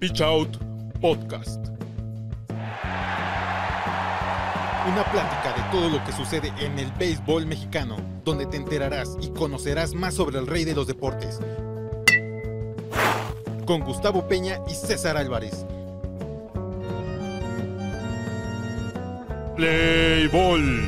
Pitch Out Podcast. Una plática de todo lo que sucede en el béisbol mexicano, donde te enterarás y conocerás más sobre el rey de los deportes. Con Gustavo Peña y César Álvarez. Play Ball.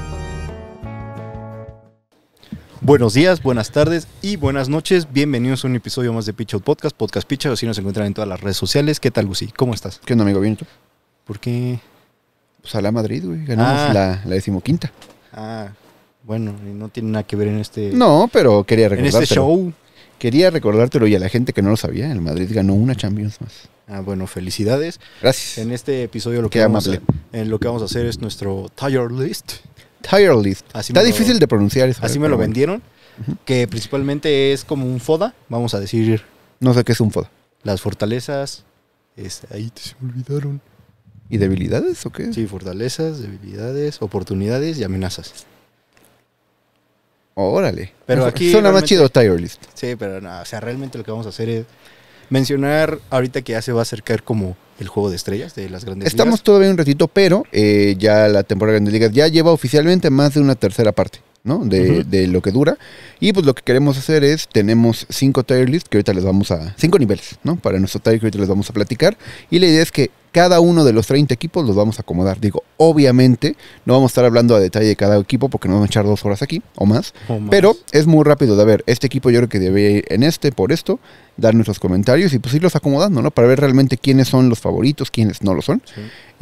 Buenos días, buenas tardes y buenas noches. Bienvenidos a un episodio más de Pitch Out Podcast, Podcast Pitch Out. Así nos encuentran en todas las redes sociales. ¿Qué tal, Gusi? ¿Cómo estás? ¿Qué onda, amigo? ¿Bien tú? ¿Por qué? Pues a la Madrid, güey. Ganamos la 15ª. Bueno, no tiene nada que ver en este... No, pero quería recordártelo. En este show. Quería recordártelo y a la gente que no lo sabía, el Madrid ganó una Champions más. Bueno, felicidades. Gracias. En este episodio lo Qué que vamos amable. a hacer es nuestro tier list. Tier list. Está difícil de pronunciar eso. Así me lo vendieron. Que principalmente es como un FODA, vamos a decir. No sé qué es un FODA. Las fortalezas. Ahí se me olvidaron. ¿Y debilidades o qué? Sí, fortalezas, debilidades, oportunidades y amenazas. Órale. Pero aquí suena más chido tier list. Sí, pero no, o sea, realmente lo que vamos a hacer es mencionar ahorita que ya se va a acercar como el juego de estrellas de las grandes Estamos ligas. todavía un ratito, pero ya la temporada de Grandes Ligas ya lleva oficialmente más de una tercera parte, ¿no? De lo que dura. Y pues lo que queremos hacer es, tenemos 5 tier lists que ahorita les vamos a... 5 niveles, ¿no? Para nuestro tier que ahorita les vamos a platicar. Y la idea es que cada uno de los 30 equipos los vamos a acomodar. Digo, obviamente no vamos a estar hablando a detalle de cada equipo porque nos vamos a echar 2 horas aquí o más. Pero es muy rápido de ver, este equipo yo creo que debe ir en por esto, dar nuestros comentarios y pues irlos acomodando, ¿no? Para ver realmente quiénes son los favoritos, quiénes no lo son. Sí.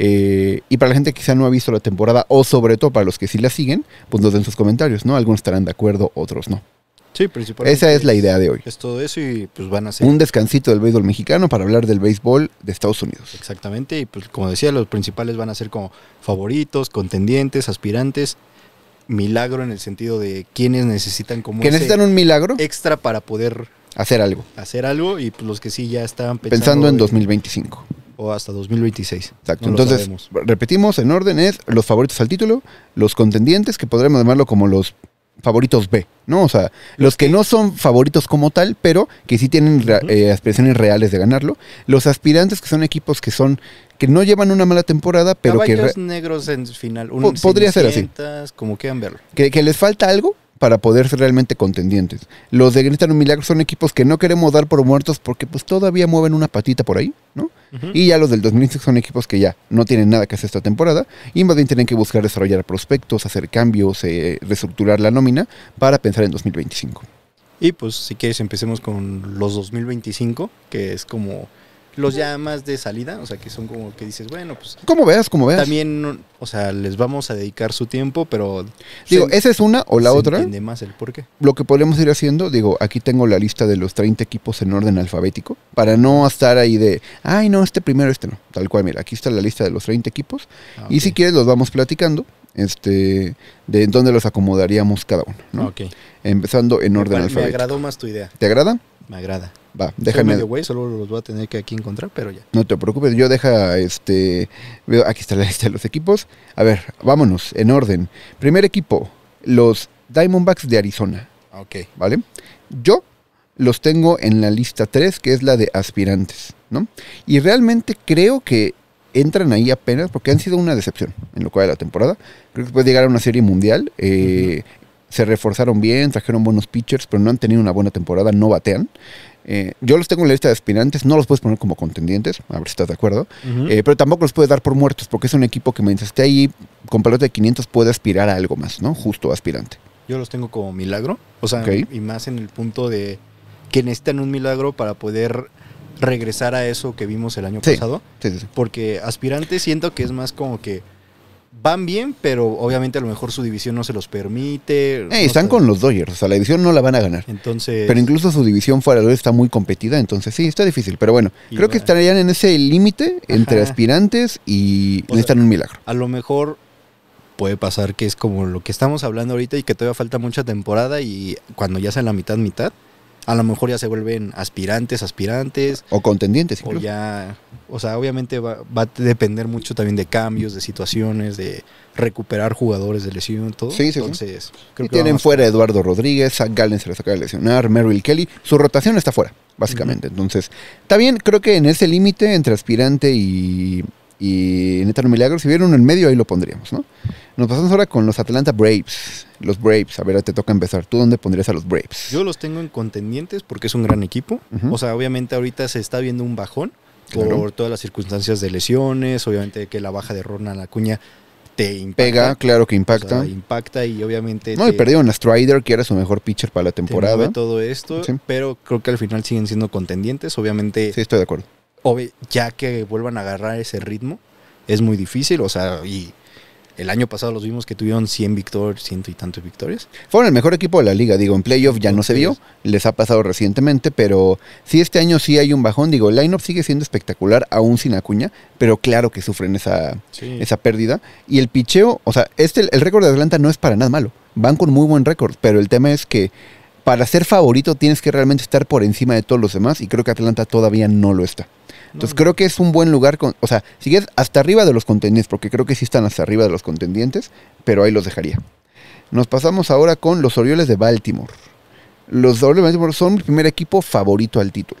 Y para la gente que quizá no ha visto la temporada o sobre todo para los que sí la siguen, pues nos den sus comentarios, ¿no? Algunos estarán de acuerdo, otros no. Sí, principalmente. Esa es la idea de hoy. Es todo eso y pues van a ser... Un descansito del béisbol mexicano para hablar del béisbol de Estados Unidos. Exactamente, y pues como decía, los principales van a ser como favoritos, contendientes, aspirantes, milagro en el sentido de quienes necesitan como Que necesitan un milagro, extra para poder hacer algo. y pues los que sí ya estaban Pensando en 2025. o hasta 2026. Exacto. No lo Entonces, sabemos. repetimos, en orden es los favoritos al título, los contendientes, que podremos llamarlo como los favoritos B, ¿no? O sea, los que no son favoritos como tal, pero que sí tienen aspiraciones reales de ganarlo. Los aspirantes, que son equipos que no llevan una mala temporada, pero Caballos negros en final. Podría ser así. Como quieran verlo. que les falta algo para poder ser realmente contendientes. Los de Gritan un Milagro son equipos que no queremos dar por muertos porque pues todavía mueven una patita por ahí, ¿no? Y ya los del 2005 son equipos que ya no tienen nada que hacer esta temporada y más bien tienen que buscar desarrollar prospectos, hacer cambios, reestructurar la nómina para pensar en 2025. Y pues si quieres empecemos con los 2025, que es como los ya más de salida, o sea que son como que dices, bueno, pues... Como veas. También, o sea, les vamos a dedicar su tiempo, pero... Digo, esa es una o la otra. Entiende más el por qué. Lo que podemos ir haciendo, digo, aquí tengo la lista de los 30 equipos en orden alfabético, para no estar ahí de, ay, no, este primero, este no. Tal cual, mira, aquí está la lista de los 30 equipos. Y si quieres los vamos platicando, de dónde los acomodaríamos cada uno, ¿no? Ok. Empezando en orden alfabético. Me agradó más tu idea. ¿Te agrada? Me agrada. Va, Soy déjame. medio güey, solo los voy a tener que aquí encontrar, pero ya. No te preocupes, yo veo, aquí está la lista de los equipos. A ver, vámonos, en orden. Primer equipo, los Diamondbacks de Arizona. Ok. ¿Vale? Yo los tengo en la lista 3, que es la de aspirantes, ¿no? Y realmente creo que entran ahí apenas porque han sido una decepción en lo cual de la temporada. Creo que después de llegar a una serie mundial, se reforzaron bien, trajeron buenos pitchers, pero no han tenido una buena temporada, no batean. Yo los tengo en la lista de aspirantes, no los puedes poner como contendientes, a ver si estás de acuerdo, pero tampoco los puedes dar por muertos, porque es un equipo que mientras esté ahí con pelota de 500 puede aspirar a algo más, ¿no? Justo aspirante. Yo los tengo como milagro, o sea, Ok. y más en el punto de que necesitan un milagro para poder regresar a eso que vimos el año pasado, Sí. porque aspirantes siento que es más como que van bien, pero obviamente a lo mejor su división no se los permite. Están con los Dodgers, o sea, la división no la van a ganar. Entonces, Pero incluso su división fuera de está muy competida, entonces sí, está difícil. Pero bueno, Y creo que bueno. estarían en ese límite entre aspirantes y O sea, necesitan un milagro. a lo mejor puede pasar que es como lo que estamos hablando ahorita y que todavía falta mucha temporada y cuando ya sea la mitad, a lo mejor ya se vuelven aspirantes, O contendientes, o incluso. ya, o sea, obviamente va a depender mucho también de cambios, de situaciones, de recuperar jugadores de lesión, todo. Sí, sí, sí. Entonces, creo Y que tienen vamos fuera a Eduardo Rodríguez, Zach Gallen se les acaba de lesionar, Merrill Kelly. Su rotación está fuera, básicamente. Entonces, está bien, creo que en ese límite entre aspirante y Netano Milagros, si hubiera uno en medio, ahí lo pondríamos, ¿no? Nos pasamos ahora con los Atlanta Braves. Los Braves, a ver, te toca empezar. ¿Tú dónde pondrías a los Braves? Yo los tengo en contendientes porque es un gran equipo. Ujú. O sea, obviamente ahorita se está viendo un bajón Claro. por todas las circunstancias de lesiones, obviamente que la baja de Ronald Acuña te impacta. Pega, claro que O impacta. sea, impacta y obviamente No, y perdieron a Strider, que era su mejor pitcher para la te temporada. mueve todo esto, Sí. pero creo que al final siguen siendo contendientes. Obviamente, Sí, estoy de acuerdo. ya que vuelvan a agarrar ese ritmo, es muy difícil. O sea, y el año pasado los vimos que tuvieron 100 victorias, ciento y tantas victorias. Fueron el mejor equipo de la liga, digo, en playoff ya no se vio, les ha pasado recientemente, pero sí este año sí hay un bajón, digo, el line-up sigue siendo espectacular, aún sin Acuña, pero claro que sufren esa pérdida. Y el picheo, o sea, el récord de Atlanta no es para nada malo, van con muy buen récord, pero el tema es que para ser favorito tienes que realmente estar por encima de todos los demás, y creo que Atlanta todavía no lo está. Entonces creo que es un buen lugar, o sea, sigues hasta arriba de los contendientes, porque creo que sí están hasta arriba de los contendientes, pero ahí los dejaría. Nos pasamos ahora con los Orioles de Baltimore. Los Orioles de Baltimore son mi primer equipo favorito al título.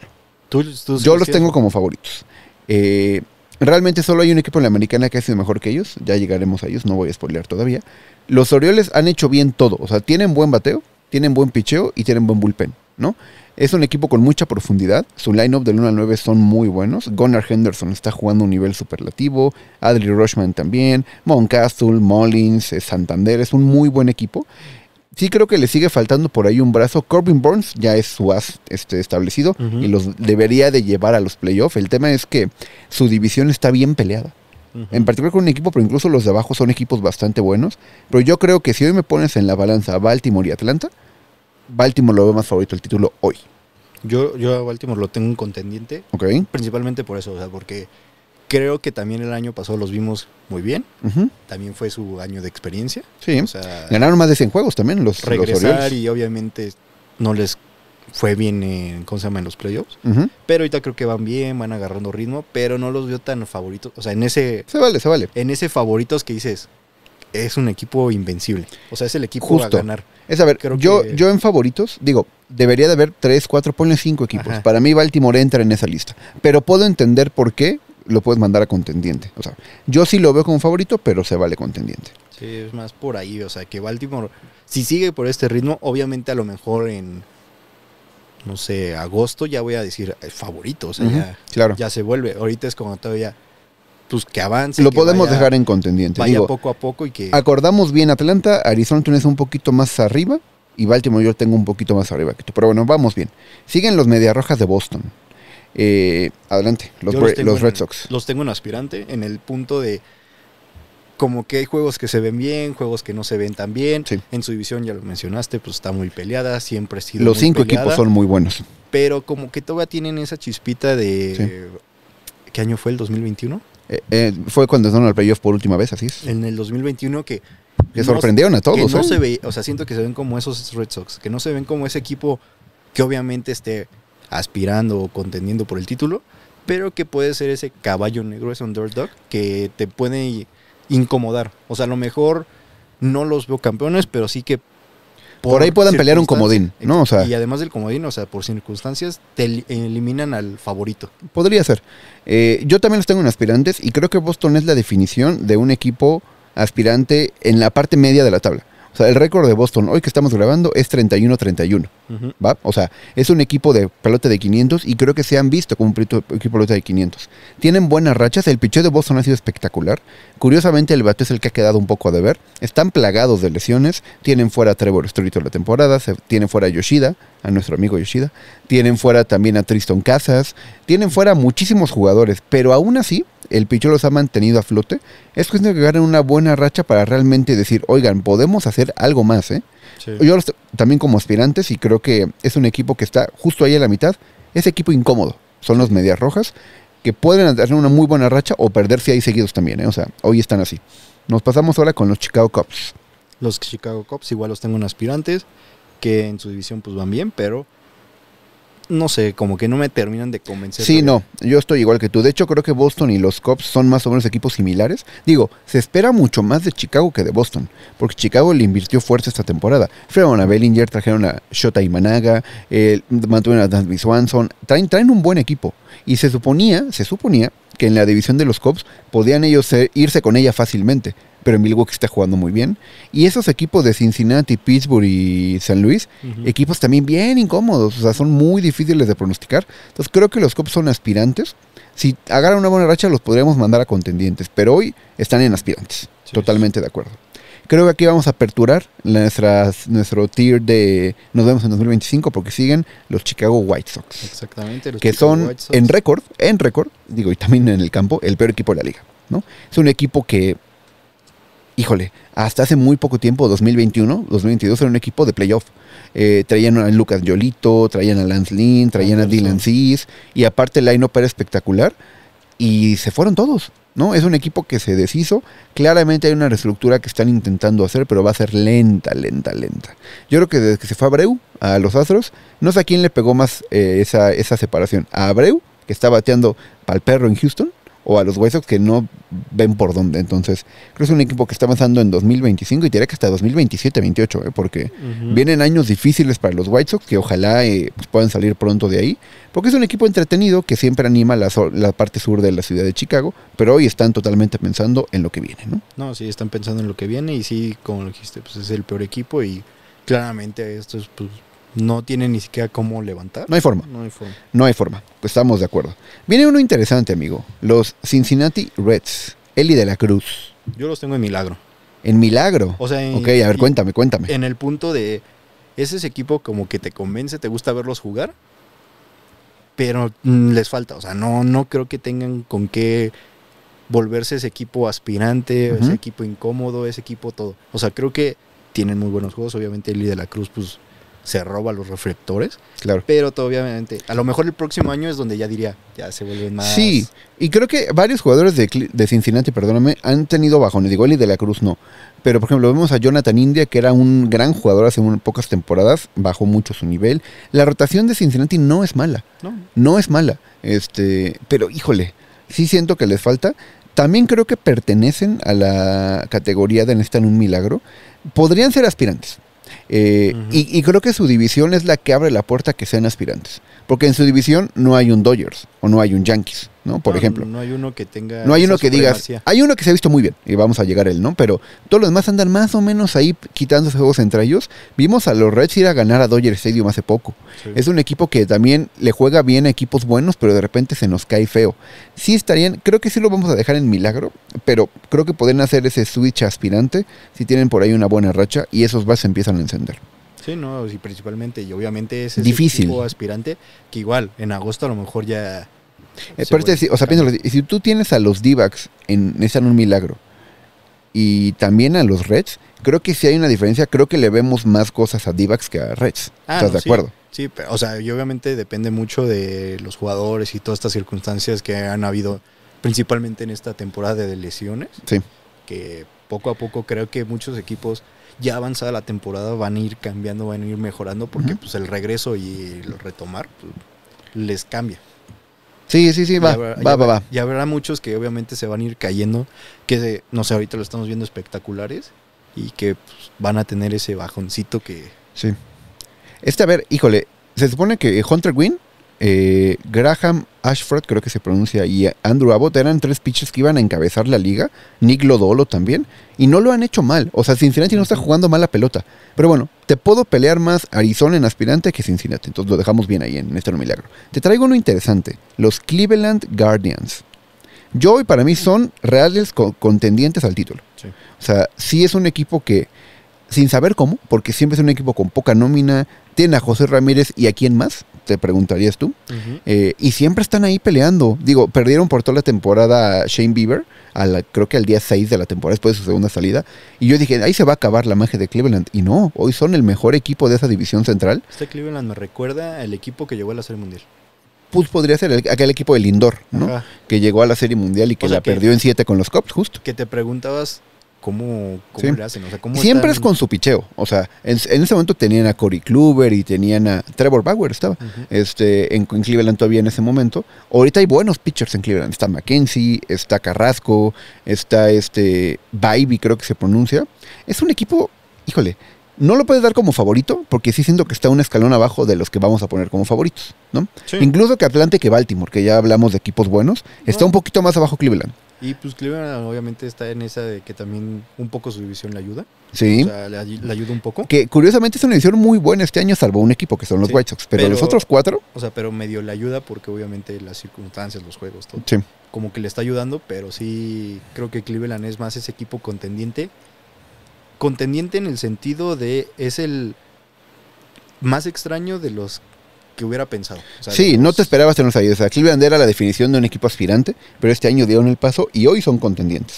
Yo los tengo como favoritos. Realmente solo hay un equipo en la americana que ha sido mejor que ellos, ya llegaremos a ellos, no voy a spoilear todavía. Los Orioles han hecho bien todo, o sea, tienen buen bateo, tienen buen picheo y tienen buen bullpen, ¿no? Es un equipo con mucha profundidad. Su line-up del 1 al 9 son muy buenos. Gunnar Henderson está jugando a un nivel superlativo. Adley Rutschman también. Mountcastle, Mullins, Santander. Es un muy buen equipo. Sí creo que le sigue faltando por ahí un brazo. Corbin Burns ya es su as establecido y los debería de llevar a los playoffs. El tema es que su división está bien peleada. En particular con un equipo, pero incluso los de abajo son equipos bastante buenos. Pero yo creo que si hoy me pones en la balanza a Baltimore y Atlanta, Baltimore lo veo más favorito el título hoy. Yo a Baltimore lo tengo un contendiente, Ok. principalmente por eso, o sea, porque creo que también el año pasado los vimos muy bien. Ujú. También fue su año de experiencia. Sí. O sea, Ganaron más de 100 juegos también los regresar Orioles. y obviamente no les fue bien en los playoffs. Ujú. Pero ahorita creo que van bien, van agarrando ritmo, pero no los veo tan favoritos. O sea, en ese Se vale. favoritos que dices, es un equipo invencible. O sea, es el equipo Justo. a ganar. Es a ver, Creo yo que- en favoritos, digo, debería de haber 3, 4, ponle 5 equipos. Ajá. Para mí Baltimore entra en esa lista. Pero puedo entender por qué lo puedes mandar a contendiente. O sea, yo sí lo veo como favorito, pero se vale contendiente. Sí, es más por ahí. O sea, que Baltimore, si sigue por este ritmo, obviamente a lo mejor en, no sé, agosto ya voy a decir favorito. O sea, Ujú, claro. ya se vuelve. Ahorita es como todavía, pues que avance. Lo que podemos vaya- dejar en contendiente. Vaya Digo, poco a poco y que... acordamos bien Atlanta, Arizona tienes un poquito más arriba y Baltimore yo tengo un poquito más arriba que tú. Pero bueno, vamos bien. Siguen los Medias Rojas de Boston. Adelante, Yo tengo los Red en- Sox. Los tengo en aspirante en el punto de como que hay juegos que se ven bien, juegos que no se ven tan bien. Sí. En su división, ya lo mencionaste, pues está muy peleada, siempre ha sido Los muy 5 peleada, equipos son muy buenos. pero como que todavía tienen esa chispita de... ¿Qué año fue el 2021? Fue cuando estaban al playoff por última vez, así es. En el 2021 que Sorprendieron a todos. que no ¿eh? se ve, o sea, siento que se ven como esos Red Sox, que no se ven como ese equipo que obviamente esté aspirando o contendiendo por el título, pero que puede ser ese caballo negro, ese underdog, que te puede incomodar. O sea, a lo mejor no los veo campeones, pero sí que Por ahí puedan pelear un circunstancias- comodín, ¿no? O sea, y además del comodín, o sea, por circunstancias, te eliminan al favorito. podría ser. Yo también los tengo en aspirantes y creo que Boston es la definición de un equipo aspirante en la parte media de la tabla. O sea, el récord de Boston hoy que estamos grabando es 31-31. ¿Va? O sea, es un equipo de pelota de 500 y creo que se han visto como un equipo de pelota de 500. Tienen buenas rachas, el picheo de Boston ha sido espectacular. Curiosamente el bateo es el que ha quedado un poco a deber. Están plagados de lesiones, tienen fuera a Trevor Story toda la temporada, tienen fuera a Yoshida, a nuestro amigo Yoshida, tienen fuera también a Tristan Casas, tienen fuera muchísimos jugadores, pero aún así el picheo los ha mantenido a flote. Es cuestión de que ganen una buena racha para realmente decir, oigan, podemos hacer algo más, ¿eh? Yo los también como aspirantes y creo que es un equipo que está justo ahí a la mitad. Es equipo incómodo. Son los Medias Rojas que pueden tener una muy buena racha o perderse ahí seguidos también, ¿eh? O sea, hoy están así. Nos pasamos ahora con los Chicago Cubs. Los Chicago Cubs igual los tengo en aspirantes, que en su división pues van bien, pero no sé, como que no me terminan de convencer. Sí, no, yo estoy igual que tú. De hecho, creo que Boston y los Cubs son más o menos equipos similares. Digo, se espera mucho más de Chicago que de Boston, porque Chicago le invirtió fuerza esta temporada. Fueron a Bellinger, trajeron a Shota Imanaga, mantuvieron a Dansby Swanson. Traen un buen equipo. Y se suponía que en la división de los Cubs podían ellos irse con ella fácilmente. Pero Milwaukee está jugando muy bien. Y esos equipos de Cincinnati, Pittsburgh y San Luis, equipos también bien incómodos, o sea, son muy difíciles de pronosticar. Entonces creo que los Cubs son aspirantes. Si agarran una buena racha los podríamos mandar a contendientes, pero hoy están en aspirantes. Sí, totalmente de acuerdo. Creo que aquí vamos a aperturar nuestro tier de nos vemos en 2025 porque siguen los Chicago White Sox. Exactamente. Los que Chicago son White Sox. en récord, digo, y también en el campo, el peor equipo de la liga, ¿no? Es un equipo que, híjole, hasta hace muy poco tiempo, 2021, 2022, era un equipo de playoff. Traían a Lucas Yolito, traían a Lance Lynn, traían a Dylan Cease, y aparte el line-up era espectacular, y se fueron todos, ¿no? Es un equipo que se deshizo. Claramente hay una reestructura que están intentando hacer, pero va a ser lenta. Yo creo que desde que se fue Abreu a los Astros, no sé a quién le pegó más esa separación. A Abreu, que está bateando pa'l perro en Houston, o a los White Sox que no ven por dónde. Entonces, creo que es un equipo que está avanzando en 2025 y diría que hasta 2027-28, porque vienen años difíciles para los White Sox, que ojalá pues puedan salir pronto de ahí, porque es un equipo entretenido que siempre anima la parte sur de la ciudad de Chicago, pero hoy están totalmente pensando en lo que viene, ¿no? No, sí, están pensando en lo que viene y sí, como lo dijiste, pues es el peor equipo y claramente estos pues no tienen ni siquiera cómo levantar. No hay forma. Pues estamos de acuerdo. Viene uno interesante, amigo. Los Cincinnati Reds. Eli de la Cruz. Yo los tengo en milagro. ¿En milagro? O sea, ok, a ver, cuéntame. En el punto de... Es ese equipo como que te convence, te gusta verlos jugar, pero les falta. O sea, no creo que tengan con qué volverse ese equipo aspirante, ese equipo incómodo, ese equipo todo. O sea, creo que tienen muy buenos juegos. Obviamente Eli de la Cruz, pues se roba los reflectores. Claro. Pero obviamente, a lo mejor el próximo año es donde ya diría, ya se vuelven más... Sí, y creo que varios jugadores de Cincinnati, perdóname, han tenido bajones. Digo, Eli de la Cruz no. Pero, por ejemplo, vemos a Jonathan India, que era un gran jugador hace pocas temporadas, bajó mucho su nivel. La rotación de Cincinnati no es mala. No es mala. Pero, híjole, sí siento que les falta. También creo que pertenecen a la categoría de necesitan un milagro. Podrían ser aspirantes. Y creo que su división es la que abre la puerta a que sean aspirantes. Porque en su división no hay un Dodgers o no hay un Yankees, ¿no? Por ejemplo. No hay uno que tenga... No hay uno que digas... Hay uno que se ha visto muy bien y vamos a llegar a él, ¿no? Pero todos los demás andan más o menos ahí quitándose juegos entre ellos. Vimos a los Reds ir a ganar a Dodger Stadium hace poco. Sí. Es un equipo que también le juega bien a equipos buenos, pero de repente se nos cae feo. Sí estarían... Creo que sí lo vamos a dejar en milagro, pero creo que pueden hacer ese switch aspirante si tienen por ahí una buena racha y esos bases empiezan a encender. Sí, no, y principalmente, y obviamente es ese difícil equipo aspirante que igual en agosto a lo mejor ya... o sea, piénsalo, si tú tienes a los D-backs en un milagro y también a los Reds, creo que sí hay una diferencia, creo que le vemos más cosas a D-backs que a Reds. ¿Estás de acuerdo? Sí, pero, o sea, y obviamente depende mucho de los jugadores y todas estas circunstancias que han habido principalmente en esta temporada de lesiones. Sí. Que poco a poco creo que muchos equipos ya avanzada la temporada van a ir cambiando, van a ir mejorando porque pues el regreso y el retomar pues, les cambia. Sí, va. Ya habrá muchos que obviamente se van a ir cayendo, que no sé, ahorita lo estamos viendo espectaculares y que pues, van a tener ese bajoncito que... Sí. A ver, híjole, se supone que Hunter Gwynn, Graham Ashford, creo que se pronuncia, y Andrew Abbott eran 3 pitchers que iban a encabezar la liga, Nick Lodolo también, y no lo han hecho mal. O sea, Cincinnati no está jugando mal la pelota. Pero bueno, te puedo pelear más Arizona en aspirante que Cincinnati, entonces lo dejamos bien ahí en este no milagro. Te traigo uno interesante, los Cleveland Guardians. Yo y para mí son reales contendientes al título. Sí. O sea, sí es un equipo que, sin saber cómo, porque siempre es un equipo con poca nómina, tiene a José Ramírez y a quién más, te preguntarías tú, y siempre están ahí peleando. Digo, perdieron por toda la temporada a Shane Bieber, creo que al día 6 de la temporada, después de su segunda salida, y yo dije, ahí se va a acabar la magia de Cleveland, y no, hoy son el mejor equipo de esa división central. Este Cleveland me recuerda al equipo que llegó a la Serie Mundial. Pues podría ser aquel equipo de Lindor, ¿no? Ajá. Que llegó a la Serie Mundial y que la perdió en 7 con los Cubs, justo. Que te preguntabas cómo Sí. le hacen, o sea, cómo Siempre es están- con su picheo. O sea, en ese momento tenían a Corey Kluber y tenían a Trevor Bauer, estaba. Ujú. En Cleveland todavía en ese momento. Ahorita hay buenos pitchers en Cleveland. Está McKenzie, está Carrasco, está Bybee, creo que se pronuncia. Es un equipo, híjole, no lo puedes dar como favorito, porque sí siento que está un escalón abajo de los que vamos a poner como favoritos, ¿no? Sí. Incluso que Atlanta y que Baltimore, que ya hablamos de equipos buenos, está No. un poquito más abajo Cleveland. Y pues Cleveland obviamente está en esa de que también un poco su división le ayuda. Sí. O sea, le ayuda un poco. Que curiosamente es una edición muy buena este año, salvo un equipo que son los Sí, White Sox. Pero pero- los otros 4, O sea, pero medio le ayuda porque obviamente las circunstancias, los juegos, todo. sí. Como que le está ayudando, pero sí creo que Cleveland es más ese equipo contendiente. Contendiente en el sentido de es el más extraño de los que hubiera pensado. O sea, Sí, de no los- te esperabas tenerlos ahí. O sea, Cleveland era la definición de un equipo aspirante, pero este año dieron el paso y hoy son contendientes.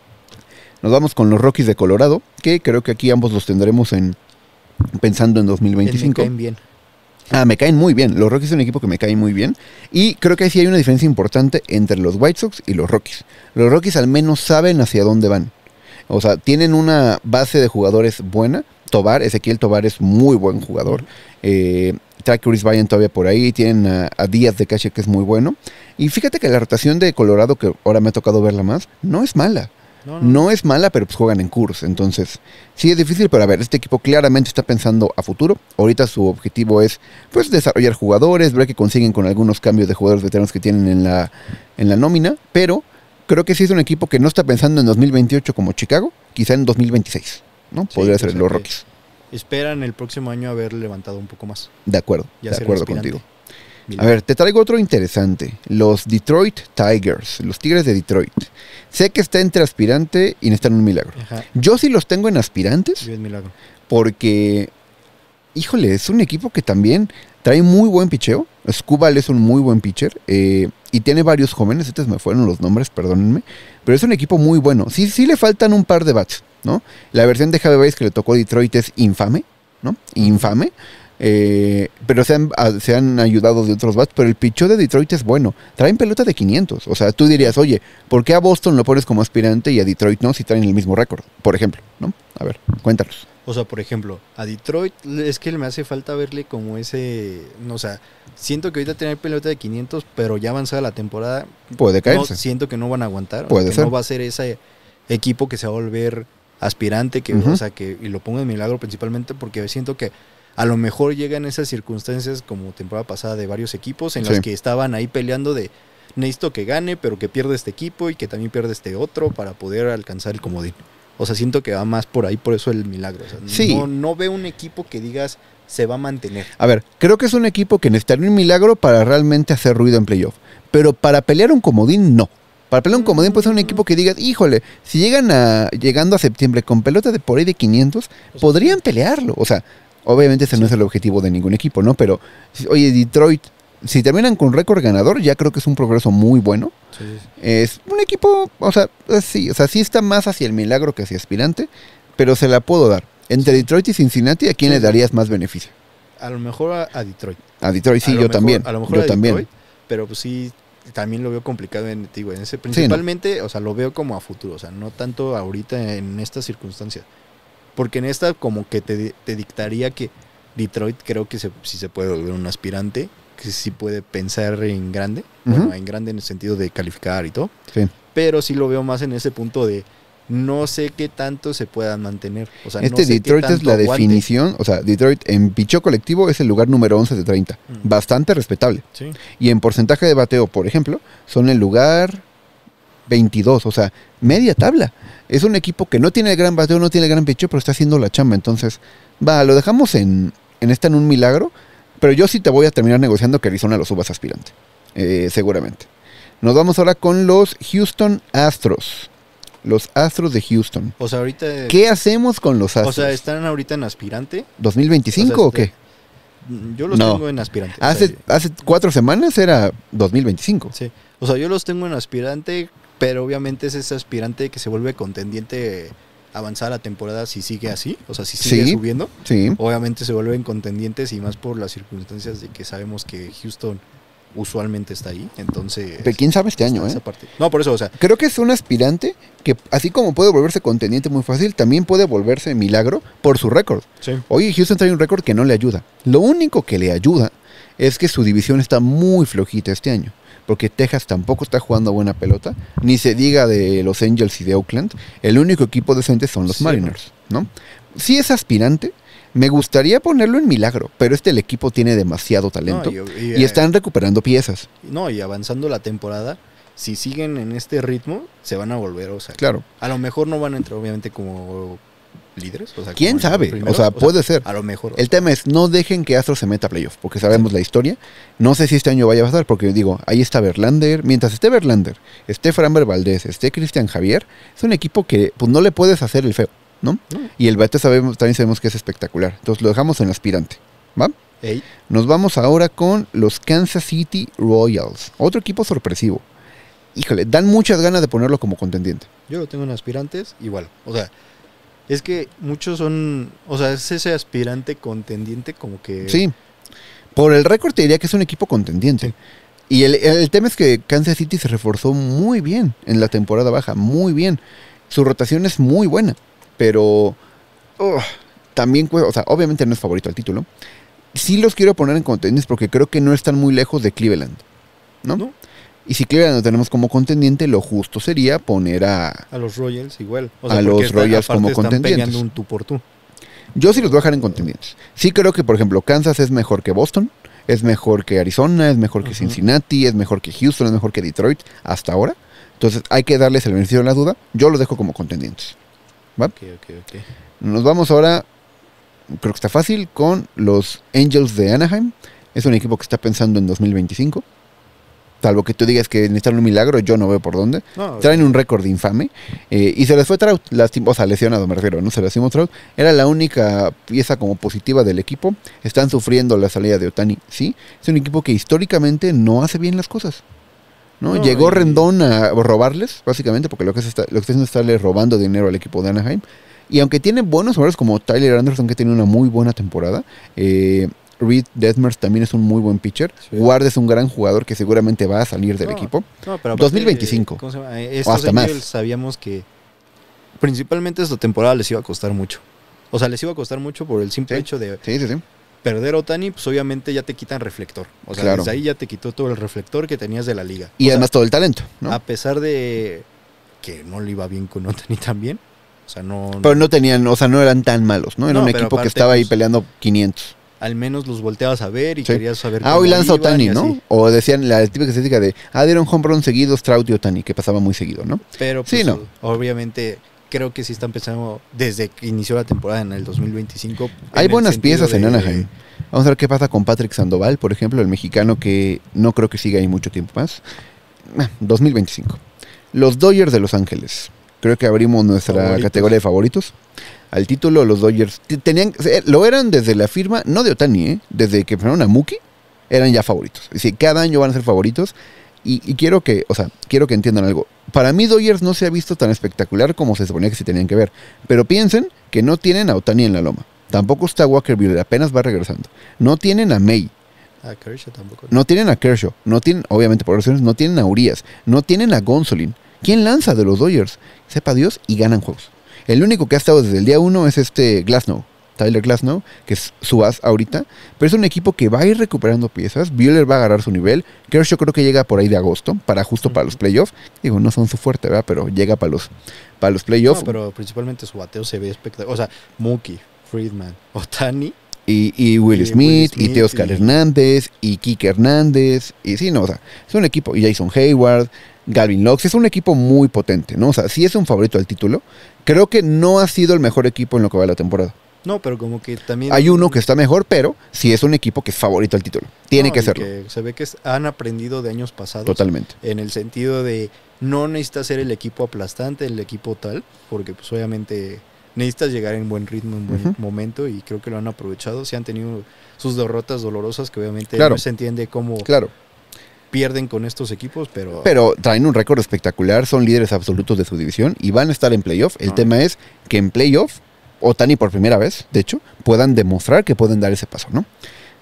Nos vamos con los Rockies de Colorado, que creo que aquí ambos los tendremos pensando en Me 2025. caen bien. Me caen muy bien. Los Rockies es un equipo que me cae muy bien. Y creo que ahí sí hay una diferencia importante entre los White Sox y los Rockies. Los Rockies al menos saben hacia dónde van. O sea, tienen una base de jugadores buena. Ezequiel Tobar es muy buen jugador. Trae Chris Bryant todavía por ahí. Tienen a Díaz de Cache, que es muy bueno. Y fíjate que la rotación de Colorado, que ahora me ha tocado verla más, no es mala. No es mala, pero pues juegan en Coors. Entonces, sí es difícil, pero a ver, este equipo claramente está pensando a futuro. Ahorita su objetivo es pues desarrollar jugadores, ver qué consiguen con algunos cambios de jugadores veteranos que tienen en la nómina, pero creo que sí es un equipo que no está pensando en 2028 como Chicago, quizá en 2026, ¿no? Sí, Podría o ser sea los que Rockies. Esperan el próximo año haber levantado un poco más. De acuerdo, Ya de ser acuerdo aspirante. contigo. Bien. A ver, te traigo otro interesante. Los Detroit Tigers, los Tigres de Detroit. Sé que está entre aspirante y necesitan un milagro. Ajá, Yo sí los tengo en aspirantes bien milagro. porque, híjole, es un equipo que también trae muy buen picheo. Skubal es un muy buen pitcher y tiene varios jóvenes. Estos me fueron los nombres, perdónenme. Pero es un equipo muy bueno. Sí le faltan un par de bats, ¿no? La versión de Javi Baez que le tocó a Detroit es infame, ¿no? Infame. Pero se han ayudado de otros bats, pero el picheo de Detroit es bueno. Traen pelota de 500. O sea, tú dirías, oye, ¿por qué a Boston lo pones como aspirante y a Detroit no si traen el mismo récord? Por ejemplo, ¿no? A ver, cuéntanos. O sea, por ejemplo, a Detroit es que me hace falta verle como ese... O sea, siento que ahorita tiene pelota de 500, pero ya avanzada la temporada, Puede no, caerse. siento que no van a aguantar. Puede o sea, que ser. no va a ser ese equipo que se va a volver aspirante, que, Ujú. o sea, que y lo pongo en milagro principalmente porque siento que a lo mejor llegan esas circunstancias como temporada pasada de varios equipos en Sí. las que estaban ahí peleando de necesito que gane, pero que pierda este equipo y que también pierda este otro para poder alcanzar el comodín. O sea, siento que va más por ahí, por eso el milagro. O sea, Sí. no veo un equipo que digas se va a mantener. A ver, creo que es un equipo que necesitaría un milagro para realmente hacer ruido en playoff. Pero para pelear un comodín, no. Para pelear un comodín puede ser un equipo que digas, híjole, si llegando a septiembre con pelota de por ahí de 500, podrían pelearlo. O sea, obviamente ese no es el objetivo de ningún equipo, ¿no? Pero, oye, Detroit, si terminan con récord ganador, ya creo que es un progreso muy bueno. Es un equipo, o sea, sí está más hacia el milagro que hacia aspirante, pero se la puedo dar. Entre Detroit y Cincinnati, ¿a quién Sí. le darías más beneficio? A lo mejor a Detroit. A Detroit, sí, A lo yo mejor- también. A lo mejor Yo a también. Detroit, pero pues sí, también lo veo complicado en ese. Principalmente, o sea, lo veo como a futuro, o sea, no tanto ahorita en esta circunstancia. Porque en esta como que te dictaría que Detroit creo que sí se puede volver un aspirante, que sí puede pensar en grande, Ujú. bueno, en grande en el sentido de calificar y todo, Sí. pero sí lo veo más en ese punto de no sé qué tanto se puedan mantener. O sea, no sé qué Detroit es tanto la aguante. definición, o sea, Detroit en picheo colectivo es el lugar número 11 de 30. Mm. Bastante respetable. Sí. Y en porcentaje de bateo, por ejemplo, son el lugar 22, o sea, media tabla. Es un equipo que no tiene el gran bateo, no tiene el gran picheo, pero está haciendo la chamba. Entonces, lo dejamos en un milagro, pero yo sí te voy a terminar negociando que Arizona lo subas aspirante, seguramente. Nos vamos ahora con los Houston Astros. Los Astros de Houston. O sea, ahorita... ¿Qué hacemos con los Astros? O sea, ¿están ahorita en aspirante? ¿2025 o, o sea, qué? Yo los No. tengo en aspirante. o sea, Hace 4 semanas era 2025. sí. O sea, yo los tengo en aspirante, pero obviamente es ese aspirante que se vuelve contendiente avanzar la temporada si sigue así. O sea, si sigue Sí. subiendo. Sí. Obviamente se vuelven contendientes y más por las circunstancias de que sabemos que Houston usualmente está ahí, entonces... Pero quién sabe este año, esa parte. No, por eso, o sea... Creo que es un aspirante que, así como puede volverse contendiente muy fácil, también puede volverse milagro por su récord. Sí. Oye, Houston trae un récord que no le ayuda. Lo único que le ayuda es que su división está muy flojita este año. Porque Texas tampoco está jugando buena pelota. Ni se diga de los Angels y de Oakland. El único equipo decente son los Mariners, ¿no? Sí es aspirante. Me gustaría ponerlo en milagro, pero el equipo tiene demasiado talento. Y están recuperando piezas. No, y avanzando la temporada, si siguen en este ritmo, se van a volver, o sea... Claro. A lo mejor no van a entrar, obviamente, como líderes. O sea, ¿quién como sabe? primeros, O sea, puede ser. A lo mejor. El tema es, no dejen que Astros se meta a playoff, porque sabemos la historia. No sé si este año vaya a pasar, porque digo, ahí está Verlander. Mientras esté Verlander, esté Framber Valdez, esté Cristian Javier, es un equipo que pues no le puedes hacer el feo, ¿no? Y el bate también sabemos que es espectacular. Entonces lo dejamos en aspirante, ¿va? Ey. Nos vamos ahora con los Kansas City Royals. Otro equipo sorpresivo. Híjole, dan muchas ganas de ponerlo como contendiente. Yo lo tengo en aspirantes, igual. O sea, es que muchos son... O sea, es ese aspirante contendiente como que... Sí. Por el récord te diría que es un equipo contendiente. Sí. Y el tema es que Kansas City se reforzó muy bien en la temporada baja. Muy bien. Su rotación es muy buena. Pero... también, o sea, obviamente no es favorito al título. Sí los quiero poner en contendientes porque creo que no están muy lejos de Cleveland, ¿no? Y si Cleveland lo tenemos como contendiente, lo justo sería poner a los Royals igual. O sea, a los Royals como contendientes. Están peleando un tú por tú. Yo sí los voy a dejar en contendientes. Sí creo que, por ejemplo, Kansas es mejor que Boston, es mejor que Arizona, es mejor que Cincinnati, es mejor que Houston, es mejor que Detroit, hasta ahora. Entonces hay que darles el beneficio de la duda. Yo los dejo como contendientes. ¿Va? Ok. Nos vamos ahora, creo que está fácil, con los Angels de Anaheim. Es un equipo que está pensando en 2025. Salvo que tú digas que necesitan un milagro, yo no veo por dónde. No, traen un récord infame. Y se les fue Trout, o sea, lesionado me refiero, ¿no? Se lastimó Trout. Era la única pieza como positiva del equipo. Están sufriendo la salida de Ohtani, sí. Es un equipo que históricamente no hace bien las cosas, ¿no? Llegó Rendón a robarles, básicamente, porque lo que está haciendo es estarle robando dinero al equipo de Anaheim. Y aunque tiene buenos jugadores como Tyler Anderson, que tiene una muy buena temporada, Reed Detmers también es un muy buen pitcher. Sí. Ward es un gran jugador que seguramente va a salir del equipo. No, pero aparte, 2025. ¿Cómo se llama? Estos o hasta más. Sabíamos que principalmente esta temporada les iba a costar mucho. O sea, les iba a costar mucho por el simple hecho de perder a Ohtani, pues obviamente ya te quitan reflector. O sea, desde ahí ya te quitó todo el reflector que tenías de la liga. Y además todo el talento, ¿no? A pesar de que no le iba bien con Ohtani también. O sea, Pero no tenían, o sea, no eran tan malos, ¿no? Era un equipo aparte, que estaba ahí peleando 500. Al menos los volteabas a ver y querías saber cómo hoy lanza Ohtani, ¿no? Así. O decían la típica estética de dieron home run seguidos Trout y Ohtani, que pasaba muy seguido, ¿no? Pero pues, obviamente creo que sí están pensando desde que inició la temporada en el 2025. Hay buenas piezas en Anaheim. Vamos a ver qué pasa con Patrick Sandoval, por ejemplo, el mexicano que no creo que siga ahí mucho tiempo más. 2025. Los Dodgers de Los Ángeles. Creo que abrimos nuestra categoría de favoritos. Al título, los Dodgers lo eran desde la firma, no de Ohtani, desde que firmaron a Mookie, eran ya favoritos. Es decir, cada año van a ser favoritos. Y quiero que entiendan algo. Para mí, Dodgers no se ha visto tan espectacular como se suponía que se tenían que ver. Pero piensen que no tienen a Ohtani en la loma. Tampoco está Walker Buehler, apenas va regresando. No tienen a May. A Kershaw tampoco. No tienen a Kershaw. No tienen, obviamente por razones, no tienen a Urias. No tienen a Gonsolin. ¿Quién lanza de los Dodgers? Sepa Dios, y ganan juegos. El único que ha estado desde el día 1 es Glasnow, Tyler Glasnow, que es su as ahorita. Pero es un equipo que va a ir recuperando piezas. Buehler va a agarrar su nivel. Kershaw creo que llega por ahí de agosto, para los playoffs. Digo, no son su fuerte, ¿verdad? Pero llega para los playoffs. No, pero principalmente su bateo se ve espectacular. O sea, Mookie, Friedman, Ohtani. Y Will Smith, y Teoscar Hernández, y Kike Hernández. Y sí, no, o sea, es un equipo. Y Jason Hayward, Gavin Lux, es un equipo muy potente, ¿no? O sea, sí es un favorito al título. Creo que no ha sido el mejor equipo en lo que va de la temporada. No, pero como que también... Hay uno que está mejor, pero sí es un equipo que es favorito al título. Tiene que serlo. Que se ve que han aprendido de años pasados. Totalmente. En el sentido de no necesitas ser el equipo aplastante, el equipo tal, porque pues obviamente necesitas llegar en buen ritmo, en buen momento, y creo que lo han aprovechado. Sí han tenido sus derrotas dolorosas, que obviamente no se entiende cómo... pierden con estos equipos, pero traen un récord espectacular, son líderes absolutos de su división y van a estar en playoff. El tema es que en playoff, Ohtani por primera vez, de hecho, puedan demostrar que pueden dar ese paso, ¿no?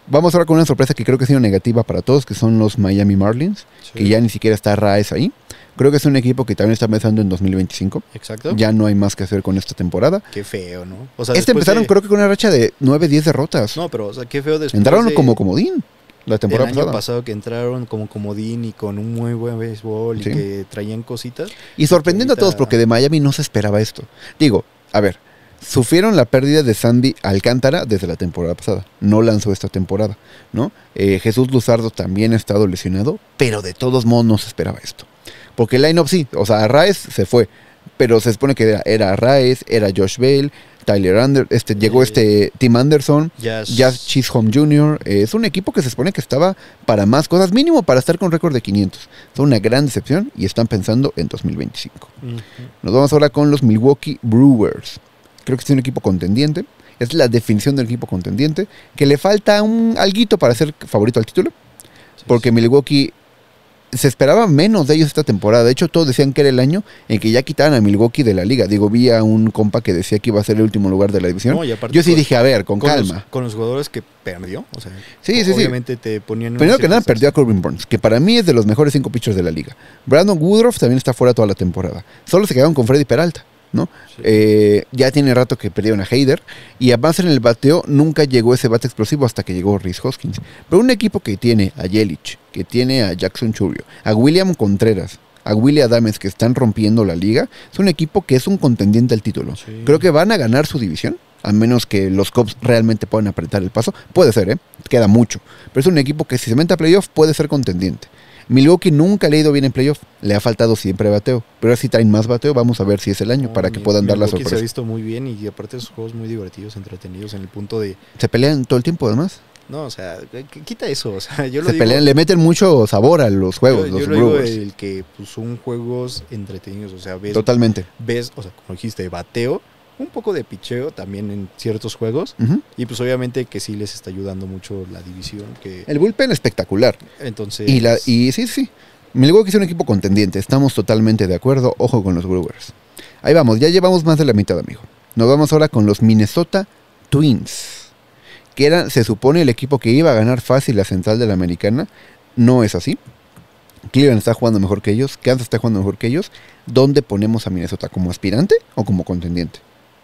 Vamos ahora con una sorpresa que creo que ha sido negativa para todos, que son los Miami Marlins, Sí. que ya ni siquiera está Raes ahí. Creo que es un equipo que también está pensando en 2025. Exacto. Ya no hay más que hacer con esta temporada. Qué feo, ¿no? O sea, después Empezaron de- creo que con una racha de 9-10 derrotas. No, pero, o sea, qué feo después Entraron de- como comodín la temporada el año pasada. pasado que entraron como comodín y con un muy buen béisbol y Sí. que traían cositas. Y sorprendiendo a todos ahorita- porque de Miami no se esperaba esto. Digo, a ver, sufrieron la pérdida de Sandy Alcántara desde la temporada pasada. No lanzó esta temporada, ¿no? Jesús Luzardo también ha estado lesionado, pero de todos modos no se esperaba esto. Porque el line-up sí, o sea, Arraez se fue, pero se supone que era Arraez, era Josh Bale, Tyler Anderson, llegó Tim Anderson, Jazz Chisholm Jr. Es un equipo que se supone que estaba para más cosas, mínimo para estar con récord de 500. Fue una gran decepción y están pensando en 2025. Ujú. Nos vamos ahora con los Milwaukee Brewers. Creo que es un equipo contendiente. Es la definición del equipo contendiente. Que le falta un alguito para ser favorito al título. Sí, Porque sí. Milwaukee se esperaba menos de ellos esta temporada. De hecho, todos decían que era el año en que ya quitaran a Milwaukee de la liga. Digo, vi a un compa que decía que iba a ser el último lugar de la división. No, y aparte Yo sí con- dije, a ver, con calma. Con los jugadores que perdió. O sea, Sí, sí, sí. obviamente te ponían. Primero que nada, unas perdió a Corbin Burns, que para mí es de los mejores 5 pitchers de la liga. Brandon Woodruff también está fuera toda la temporada. Solo se quedaron con Freddy Peralta, ¿no? Sí. Ya tiene rato que perdieron a Heider. Y además en el bateo nunca llegó ese bate explosivo hasta que llegó Rhys Hoskins. Pero un equipo que tiene a Yelich, que tiene a Jackson Chourio, a William Contreras, a Willy Adames, que están rompiendo la liga, es un equipo que es un contendiente al título. Sí. Creo que van a ganar su división, a menos que los Cubs realmente puedan apretar el paso. Puede ser, ¿eh? Queda mucho. Pero es un equipo que si se mete a playoff puede ser contendiente. Milwaukee nunca le ha ido bien en playoff. Le ha faltado siempre bateo. Pero ahora sí traen más bateo. Vamos a ver si es el año No, para que puedan dar la Milwaukee se ha sorpresa. visto muy bien y aparte esos juegos muy divertidos, entretenidos en el punto de... Se pelean todo el tiempo, además. No, o sea, quita eso. O sea, yo lo Se digo... pelean, le meten mucho sabor a los juegos, yo los lo digo Brewers. el que pues, son juegos entretenidos. O sea, Totalmente. ves, o sea, como dijiste, bateo, un poco de picheo también en ciertos juegos. Ujú. Y pues obviamente que sí les está ayudando mucho la división. Que El bullpen espectacular. entonces... Y sí. Milwaukee es un equipo contendiente. Estamos totalmente de acuerdo. Ojo con los Brewers. Ahí vamos. Ya llevamos más de la mitad, amigo. Nos vamos ahora con los Minnesota Twins. Que era, se supone, el equipo que iba a ganar fácil la central de la americana. No es así. Cleveland está jugando mejor que ellos. Kansas está jugando mejor que ellos. ¿Dónde ponemos a Minnesota? ¿Como aspirante o como contendiente?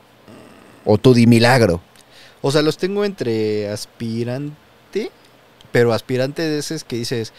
O tú di milagro. O sea, los tengo entre aspirante, pero aspirante de ese es que dices,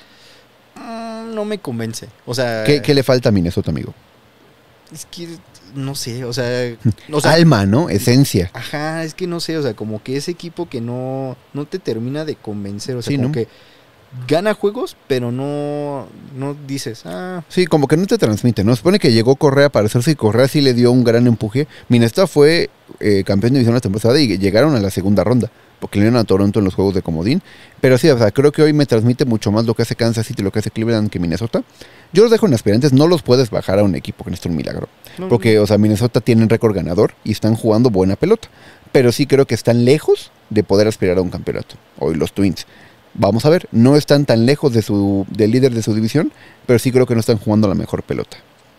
no me convence. O sea, ¿Qué le falta a Minnesota, amigo? es que no sé, o sea, Alma, ¿no? Esencia. ajá, es que no sé, o sea, como que ese equipo que no te termina de convencer, o sea, Sí, como ¿no? que gana juegos, pero no dices, Sí, como que no te transmite, ¿no? Se supone que llegó Correa para hacerse y Correa sí le dio un gran empuje. Minnesota fue campeón de división la temporada y llegaron a la segunda ronda, porque le dieron a Toronto en los juegos de comodín. Pero sí, o sea, creo que hoy me transmite mucho más lo que hace Kansas City y lo que hace Cleveland que Minnesota. Yo los dejo en aspirantes, no los puedes bajar a un equipo que necesita un milagro. Porque, o sea, Minnesota tienen récord ganador y están jugando buena pelota. Pero sí creo que están lejos de poder aspirar a un campeonato. Hoy los Twins. Vamos a ver, no están tan lejos del líder de su división, pero sí creo que no están jugando la mejor pelota.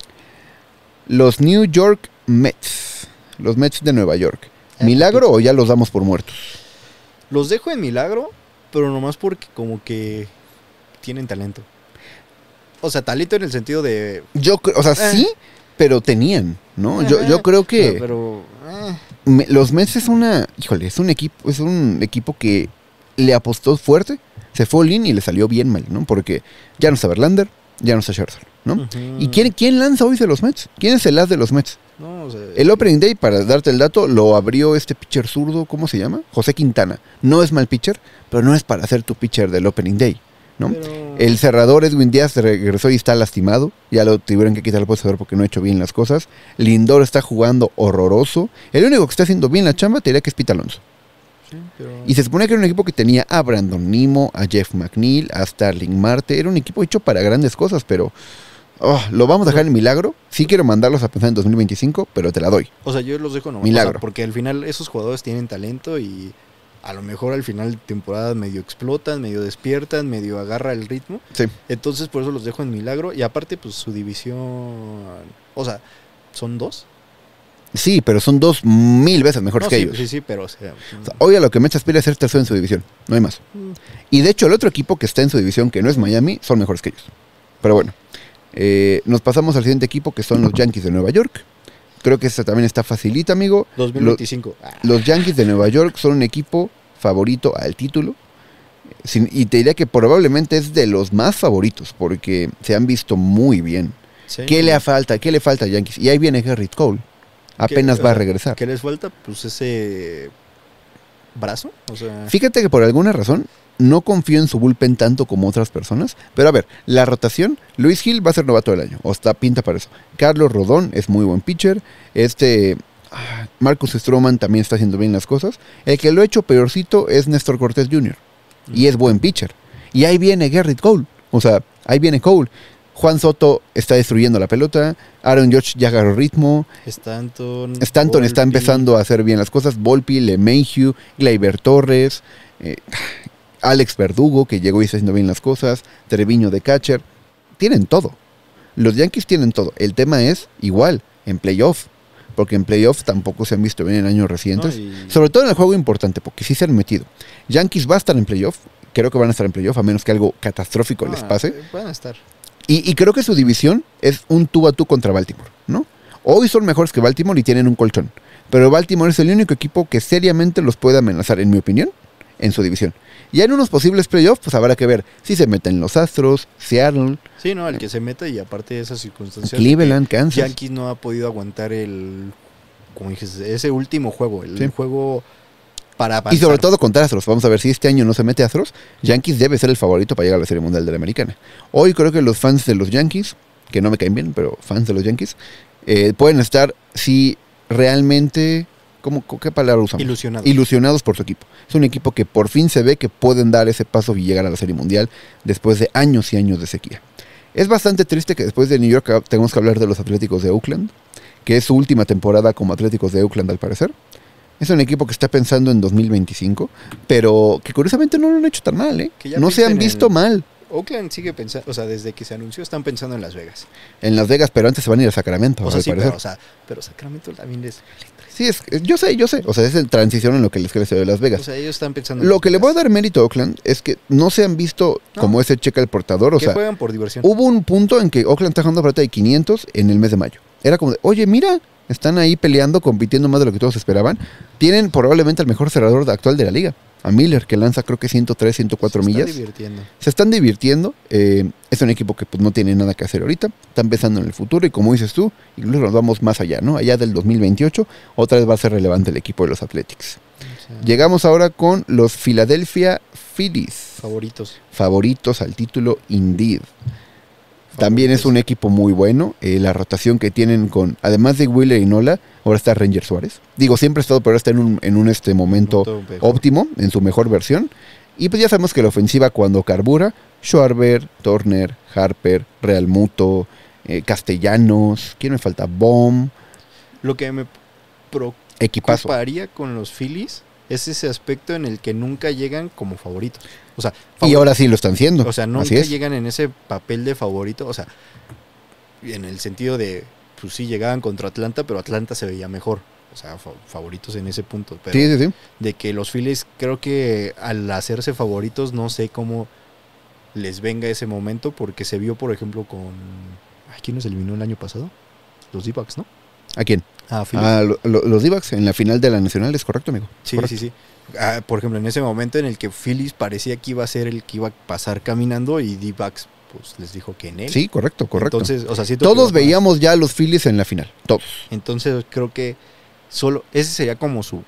Los New York Mets. Los Mets de Nueva York. ¿Milagro o ya los damos por muertos? los dejo en milagro, pero nomás porque como que tienen talento. O sea, talento en el sentido de... O sea, sí, pero tenían, ¿no? Yo creo que Pero los Mets es un equipo que le apostó fuerte, se fue all in y le salió bien mal, ¿no? Porque ya no está Verlander, ya no está Scherzer, ¿no? Ujú. ¿Y quién lanza hoy de los Mets? ¿Quién es el as de los Mets? No, o sea, El Opening Day, para darte el dato, lo abrió este pitcher zurdo, ¿cómo se llama? José Quintana. No es mal pitcher, pero no es para ser tu pitcher del Opening Day, ¿no? pero- El cerrador Edwin Díaz regresó y está lastimado. Ya lo tuvieron que quitar el poseedor porque no ha hecho bien las cosas. Lindor está jugando horroroso. El único que está haciendo bien la chamba te diría que es Pete Alonso. sí, pero- Y se supone que era un equipo que tenía a Brandon Nimmo, a Jeff McNeil, a Starling Marte. Era un equipo hecho para grandes cosas, pero lo vamos a dejar en milagro. Sí quiero mandarlos a pensar en 2025, pero te la doy. O sea, yo los dejo nomás. Milagro. O sea, porque al final esos jugadores tienen talento y a lo mejor al final de temporada medio explotan, medio despiertan, medio agarra el ritmo. Sí. Entonces por eso los dejo en milagro. Y aparte, pues su división... O sea, son dos. Sí, pero son 2000 veces mejores No, que sí, ellos. sí, sí, pero o sea, O sea, hoy a lo que Mets aspira es ser tercero en su división, no hay más. Y de hecho el otro equipo que está en su división, que no es Miami, son mejores que ellos. Pero bueno, nos pasamos al siguiente equipo, que son los Yankees de Nueva York. Creo que esta también está facilita, amigo. 2025. Los Yankees de Nueva York son un equipo favorito al título. Y te diría que probablemente es de los más favoritos, porque se han visto muy bien. Sí. ¿Qué le falta? ¿Qué le falta a Yankees? Y ahí viene Gerrit Cole. Apenas ¿Qué- va a o sea, regresar. ¿Qué les falta? Pues ese brazo. O sea, Fíjate que por alguna razón no confío en su bullpen tanto como otras personas. Pero a ver, la rotación, Luis Gil va a ser novato del año. O está pinta para eso. Carlos Rodón es muy buen pitcher. Marcus Stroman también está haciendo bien las cosas. El que lo ha hecho peorcito es Néstor Cortés Jr. Y es buen pitcher. Y ahí viene Gerrit Cole. O sea, ahí viene Cole. Juan Soto está destruyendo la pelota. Aaron Judge ya agarró ritmo. Stanton Está Volpi. empezando a hacer bien las cosas. Volpi, LeMahieu, Gleyber Torres, Alex Verdugo, que llegó y está haciendo bien las cosas. Treviño de catcher. Tienen todo. Los Yankees tienen todo. El tema es igual, en playoff. Porque en playoff tampoco se han visto bien en años recientes. No, y- Sobre todo en el juego importante, porque sí se han metido. Yankees va a estar en playoff. Creo que van a estar en playoff, a menos que algo catastrófico les pase. Van a estar. Y creo que su división es un tú a tú contra Baltimore, ¿no? Hoy son mejores que Baltimore y tienen un colchón. Pero Baltimore es el único equipo que seriamente los puede amenazar, en mi opinión, en su división. Ya en unos posibles playoffs, pues habrá que ver si se meten los Astros, Seattle, Sí, no, el que se meta y aparte de esas circunstancias. Cleveland, Kansas. Yankees no ha podido aguantar como dijiste, ese último juego. El Sí. juego para avanzar. Y sobre todo contra Astros. Vamos a ver si este año no se mete Astros. Yankees debe ser el favorito para llegar a la Serie Mundial de la Americana. Hoy creo que los fans de los Yankees, que no me caen bien, pero fans de los Yankees, pueden estar, si realmente, ¿qué palabra usamos? Ilusionados. Ilusionados por su equipo. Es un equipo que por fin se ve que pueden dar ese paso y llegar a la Serie Mundial después de años y años de sequía. Es bastante triste que después de New York tengamos que hablar de los Atléticos de Oakland, que es su última temporada como Atléticos de Oakland al parecer. Es un equipo que está pensando en 2025, pero que curiosamente no lo han hecho tan mal, ¿eh? Que ya No se han viste en visto el- mal Oakland sigue pensando, o sea, desde que se anunció están pensando en Las Vegas. en Las Vegas, pero antes se van a ir a Sacramento, O sea, al sí, parecer. pero Sacramento también es. Sí, yo sé. O sea, es en transición en lo que les crece de Las Vegas. O sea, ellos están pensando en Lo Las que le voy a Vegas. dar mérito a Oakland es que no se han visto No. como ese cheque al portador. O Que sea, juegan por diversión. hubo un punto en que Oakland está jugando plata de 500 en el mes de mayo. Era como de, oye, mira, están ahí peleando, compitiendo más de lo que todos esperaban. Tienen probablemente el mejor cerrador actual de la liga, a Miller, que lanza creo que 103, 104 Se están millas. divirtiendo. Se están divirtiendo. Es un equipo que pues, no tiene nada que hacer ahorita. Están pensando en el futuro y como dices tú, incluso nos vamos más allá, ¿no? Allá del 2028, otra vez va a ser relevante el equipo de los Athletics. O sea, Llegamos ahora con los Philadelphia Phillies, favoritos. favoritos al título Indeed. También es un equipo muy bueno. La rotación que tienen además de Wheeler y Nola, ahora está Ranger Suárez. Digo, siempre ha estado, pero ahora está en un momento Todo mejor. óptimo, en su mejor versión. Y pues ya sabemos que la ofensiva cuando carbura, Schwarber, Turner, Harper, Realmuto, Castellanos, ¿quién me falta? Bomb, Lo que me equipazo. preocuparía con los Phillies es ese aspecto en el que nunca llegan como favoritos. O sea, Y ahora sí lo están haciendo. O sea, Así nunca es. llegan en ese papel de favorito. O sea, en el sentido de, pues sí, llegaban contra Atlanta, pero Atlanta se veía mejor. O sea, favoritos en ese punto. Pero Sí, sí, sí. de que los Phillies, creo que al hacerse favoritos, no sé cómo les venga ese momento, porque se vio, por ejemplo, con. ¿Quién nos eliminó el año pasado? Los D-Backs, ¿no? ¿A quién? Phillies. Los D-Backs en la final de la Nacional, ¿es correcto, amigo? Sí, Correcto. sí, sí. Por ejemplo, en ese momento en el que Phillies parecía que iba a ser el que iba a pasar caminando y D-Backs pues les dijo que en él. Sí, correcto. Entonces, o sea, siento que Todos va más. veíamos ya a los Phillies en la final. Todos. Entonces creo que solo ese sería como su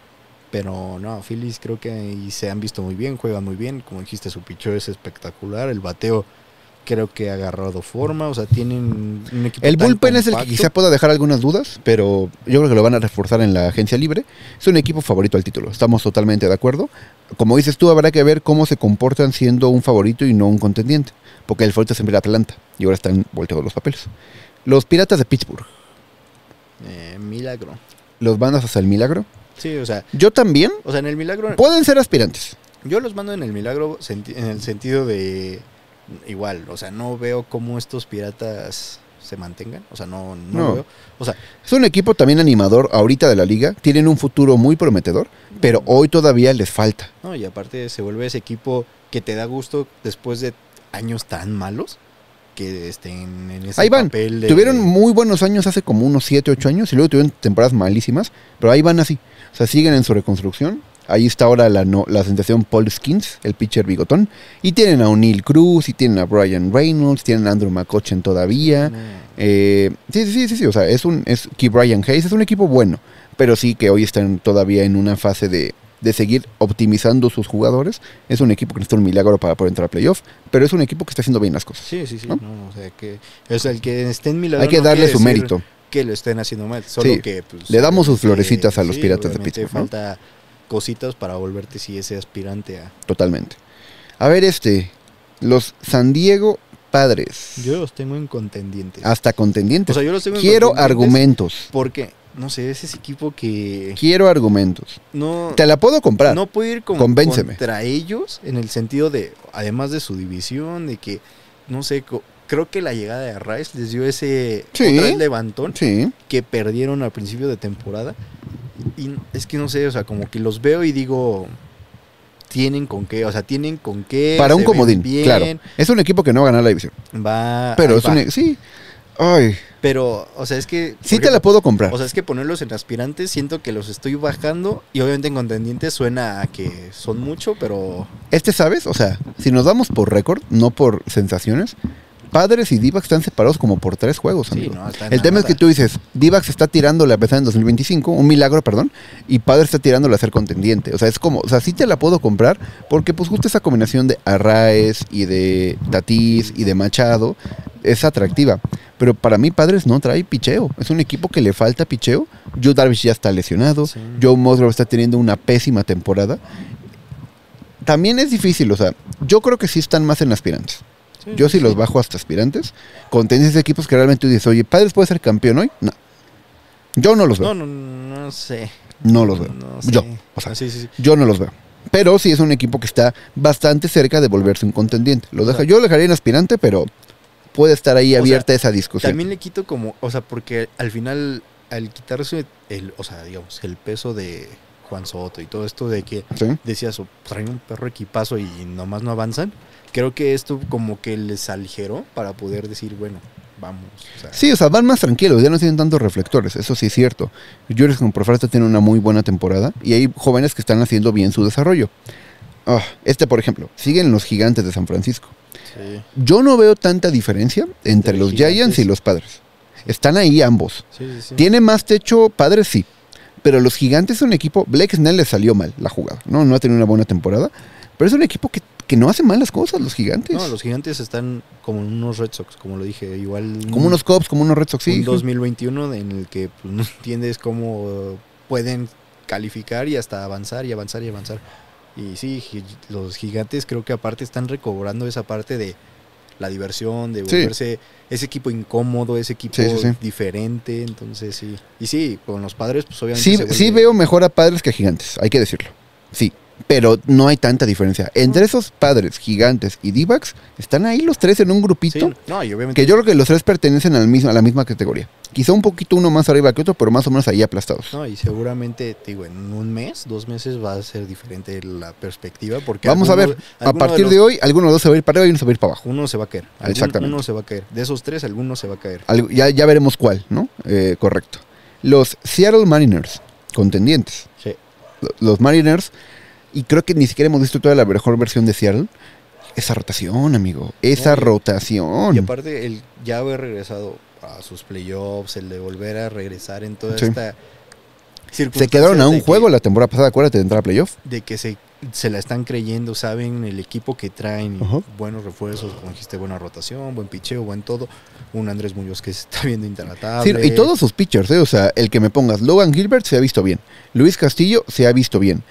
pero no, Phillies creo que y se han visto muy bien, juegan muy bien, como dijiste, su picheo es espectacular, el bateo creo que ha agarrado forma, o sea, tienen un equipo El tan bullpen es el que compacto. quizá pueda dejar algunas dudas, pero yo creo que lo van a reforzar en la agencia libre. Es un equipo favorito al título, estamos totalmente de acuerdo. Como dices tú, habrá que ver cómo se comportan siendo un favorito y no un contendiente, porque el favorito siempre era Atlanta y ahora están volteados los papeles. Los Piratas de Pittsburgh, Milagro. los bandas hasta el milagro. Sí, o sea, Yo también. en el Milagro Pueden ser aspirantes. yo los mando en el Milagro en el sentido de igual, o sea, no veo cómo estos Piratas se mantengan. O sea, no No. lo veo. O sea, Es un equipo también animador ahorita de la liga. Tienen un futuro muy prometedor, pero hoy todavía les falta. no, y aparte se vuelve ese equipo que te da gusto después de años tan malos que estén en ese Ahí van. papel de... Tuvieron muy buenos años hace como unos 7, 8 años y luego tuvieron temporadas malísimas, pero ahí van así. O sea, siguen en su reconstrucción. Ahí está ahora la sensación Paul Skins, el pitcher bigotón. Y tienen a O'Neal Cruz, y tienen a Brian Reynolds, tienen a Andrew McCutchen todavía. No. Sí. O sea, es Brian Hayes es un equipo bueno, pero sí que hoy están todavía en una fase de seguir optimizando sus jugadores. Es un equipo que necesita un milagro para poder entrar a playoff, pero es un equipo que está haciendo bien las cosas. Sí. ¿no? No, o sea, que es el que esté en milagro. Hay que no darle quiere su decir mérito. que lo estén haciendo mal, solo Sí. que pues, Le damos sus obviamente, florecitas a los Piratas de obviamente Pittsburgh, ¿no? falta cositas para volverte si ese aspirante a... Totalmente. A ver, los San Diego Padres. Yo los tengo en contendientes. Hasta contendientes. O sea, yo los tengo en Quiero contendientes argumentos. porque, no sé, es ese equipo que Quiero argumentos. no... Te la puedo comprar. No puedo ir Convénceme. contra ellos en el sentido de, además de su división, de que, no sé, creo que la llegada de Arraez les dio ese Sí. otra vez levantón Sí. que perdieron al principio de temporada. Y es que no sé, o sea, como que los veo y digo, tienen con qué, o sea, tienen con qué. Para un se ven comodín, bien, claro. Es un equipo que no va a ganar la división. Va, Pero ahí es va. sí. Ay, Pero, o sea, es que... sí por te la ejemplo, puedo comprar. O sea, es que ponerlos en aspirantes siento que los estoy bajando y obviamente en contendientes suena a que son mucho, pero... ¿Sabes? O sea, si nos damos por récord, no por sensaciones, Padres y Divacs están separados como por 3 juegos, Sí, amigo. no, está El tema es que tú dices, Divacs está tirándole a empezar en 2025, un milagro, perdón, y Padres está tirándole a ser contendiente. O sea, es como, o sea, sí te la puedo comprar, porque pues justo esa combinación de Arraez y de Tatís y de Machado es atractiva. Pero para mí Padres no trae picheo. Es un equipo que le falta picheo. Yu Darvish ya está lesionado. Sí. Joe Musgrove está teniendo una pésima temporada. También es difícil, o sea, yo creo que sí están más en aspirantes. Yo sí los bajo hasta aspirantes. Contendientes de equipos que realmente tú dices, oye, ¿Padres puede ser campeón hoy? No. Yo no los veo. No sé. No los veo. No sé. Yo, o sea, Sí. yo no los veo. Pero sí es un equipo que está bastante cerca de volverse un contendiente. O sea, Yo lo dejaría en aspirante, pero puede estar ahí o abierta sea, esa discusión. También le quito como, o sea, porque al final, al quitarse o sea, digamos, el peso de Juan Soto y todo esto de que ¿Sí? decías, traen un perro equipazo y nomás no avanzan, creo que esto como que les aligeró para poder decir, bueno, vamos. O sea, Sí, o sea, van más tranquilos, ya no tienen tantos reflectores, eso sí es cierto. Jurickson Profeta tiene una muy buena temporada y hay jóvenes que están haciendo bien su desarrollo. Por ejemplo, siguen los Gigantes de San Francisco. sí, Yo no veo tanta diferencia entre los Gigantes. Giants y los Padres. Están ahí ambos. sí. ¿Tiene más techo Padres? Sí. Pero los Gigantes es un equipo... Blake Snell le salió mal la jugada, ¿no? No ha tenido una buena temporada. Pero es un equipo que no hace mal las cosas, los Gigantes. No, los Gigantes están como unos Red Sox, como lo dije, igual... Como unos Cubs, como unos Red Sox. Sí, un 2021 en el que pues, no entiendes cómo pueden calificar y hasta avanzar y avanzar y avanzar. Y sí, los Gigantes creo que aparte están recobrando esa parte de la diversión, de Sí. volverse ese equipo incómodo, ese equipo Sí. diferente, entonces sí. Y sí, con los Padres pues obviamente Sí, se vuelve- sí veo mejor a Padres que a Gigantes, hay que decirlo. Sí, pero no hay tanta diferencia. Entre esos Padres, Gigantes y D-backs, están ahí los tres en un grupito. Sí, no, y obviamente Que yo creo que los tres pertenecen a la misma categoría. Quizá un poquito uno más arriba que otro, pero más o menos ahí aplastados. no, y seguramente, te digo, en un mes, 2 meses va a ser diferente la perspectiva porque Vamos a ver, a partir de hoy, algunos dos se va a ir para arriba y uno se va a ir para abajo. uno se va a caer. Exactamente. Uno se va a caer. De esos 3, alguno se va a caer. Ya veremos cuál, ¿no? Correcto. Los Seattle Mariners, contendientes. Sí. Los Mariners, y creo que ni siquiera hemos visto toda la mejor versión de Seattle. Esa rotación, amigo. Esa No, rotación. Y aparte, el ya haber regresado a sus playoffs, el de volver a regresar en toda Sí. esta Se circunstancia quedaron a un de juego la temporada pasada, acuérdate de entrar a playoff. de que se la están creyendo, saben el equipo que traen, y Ajá. buenos refuerzos, como dijiste, buena rotación, buen picheo, buen todo. Un Andrés Muñoz que se está viendo intratable. Sí, y todos sus pitchers, o sea, el que me pongas, Logan Gilbert se ha visto bien. Luis Castillo se ha visto bien.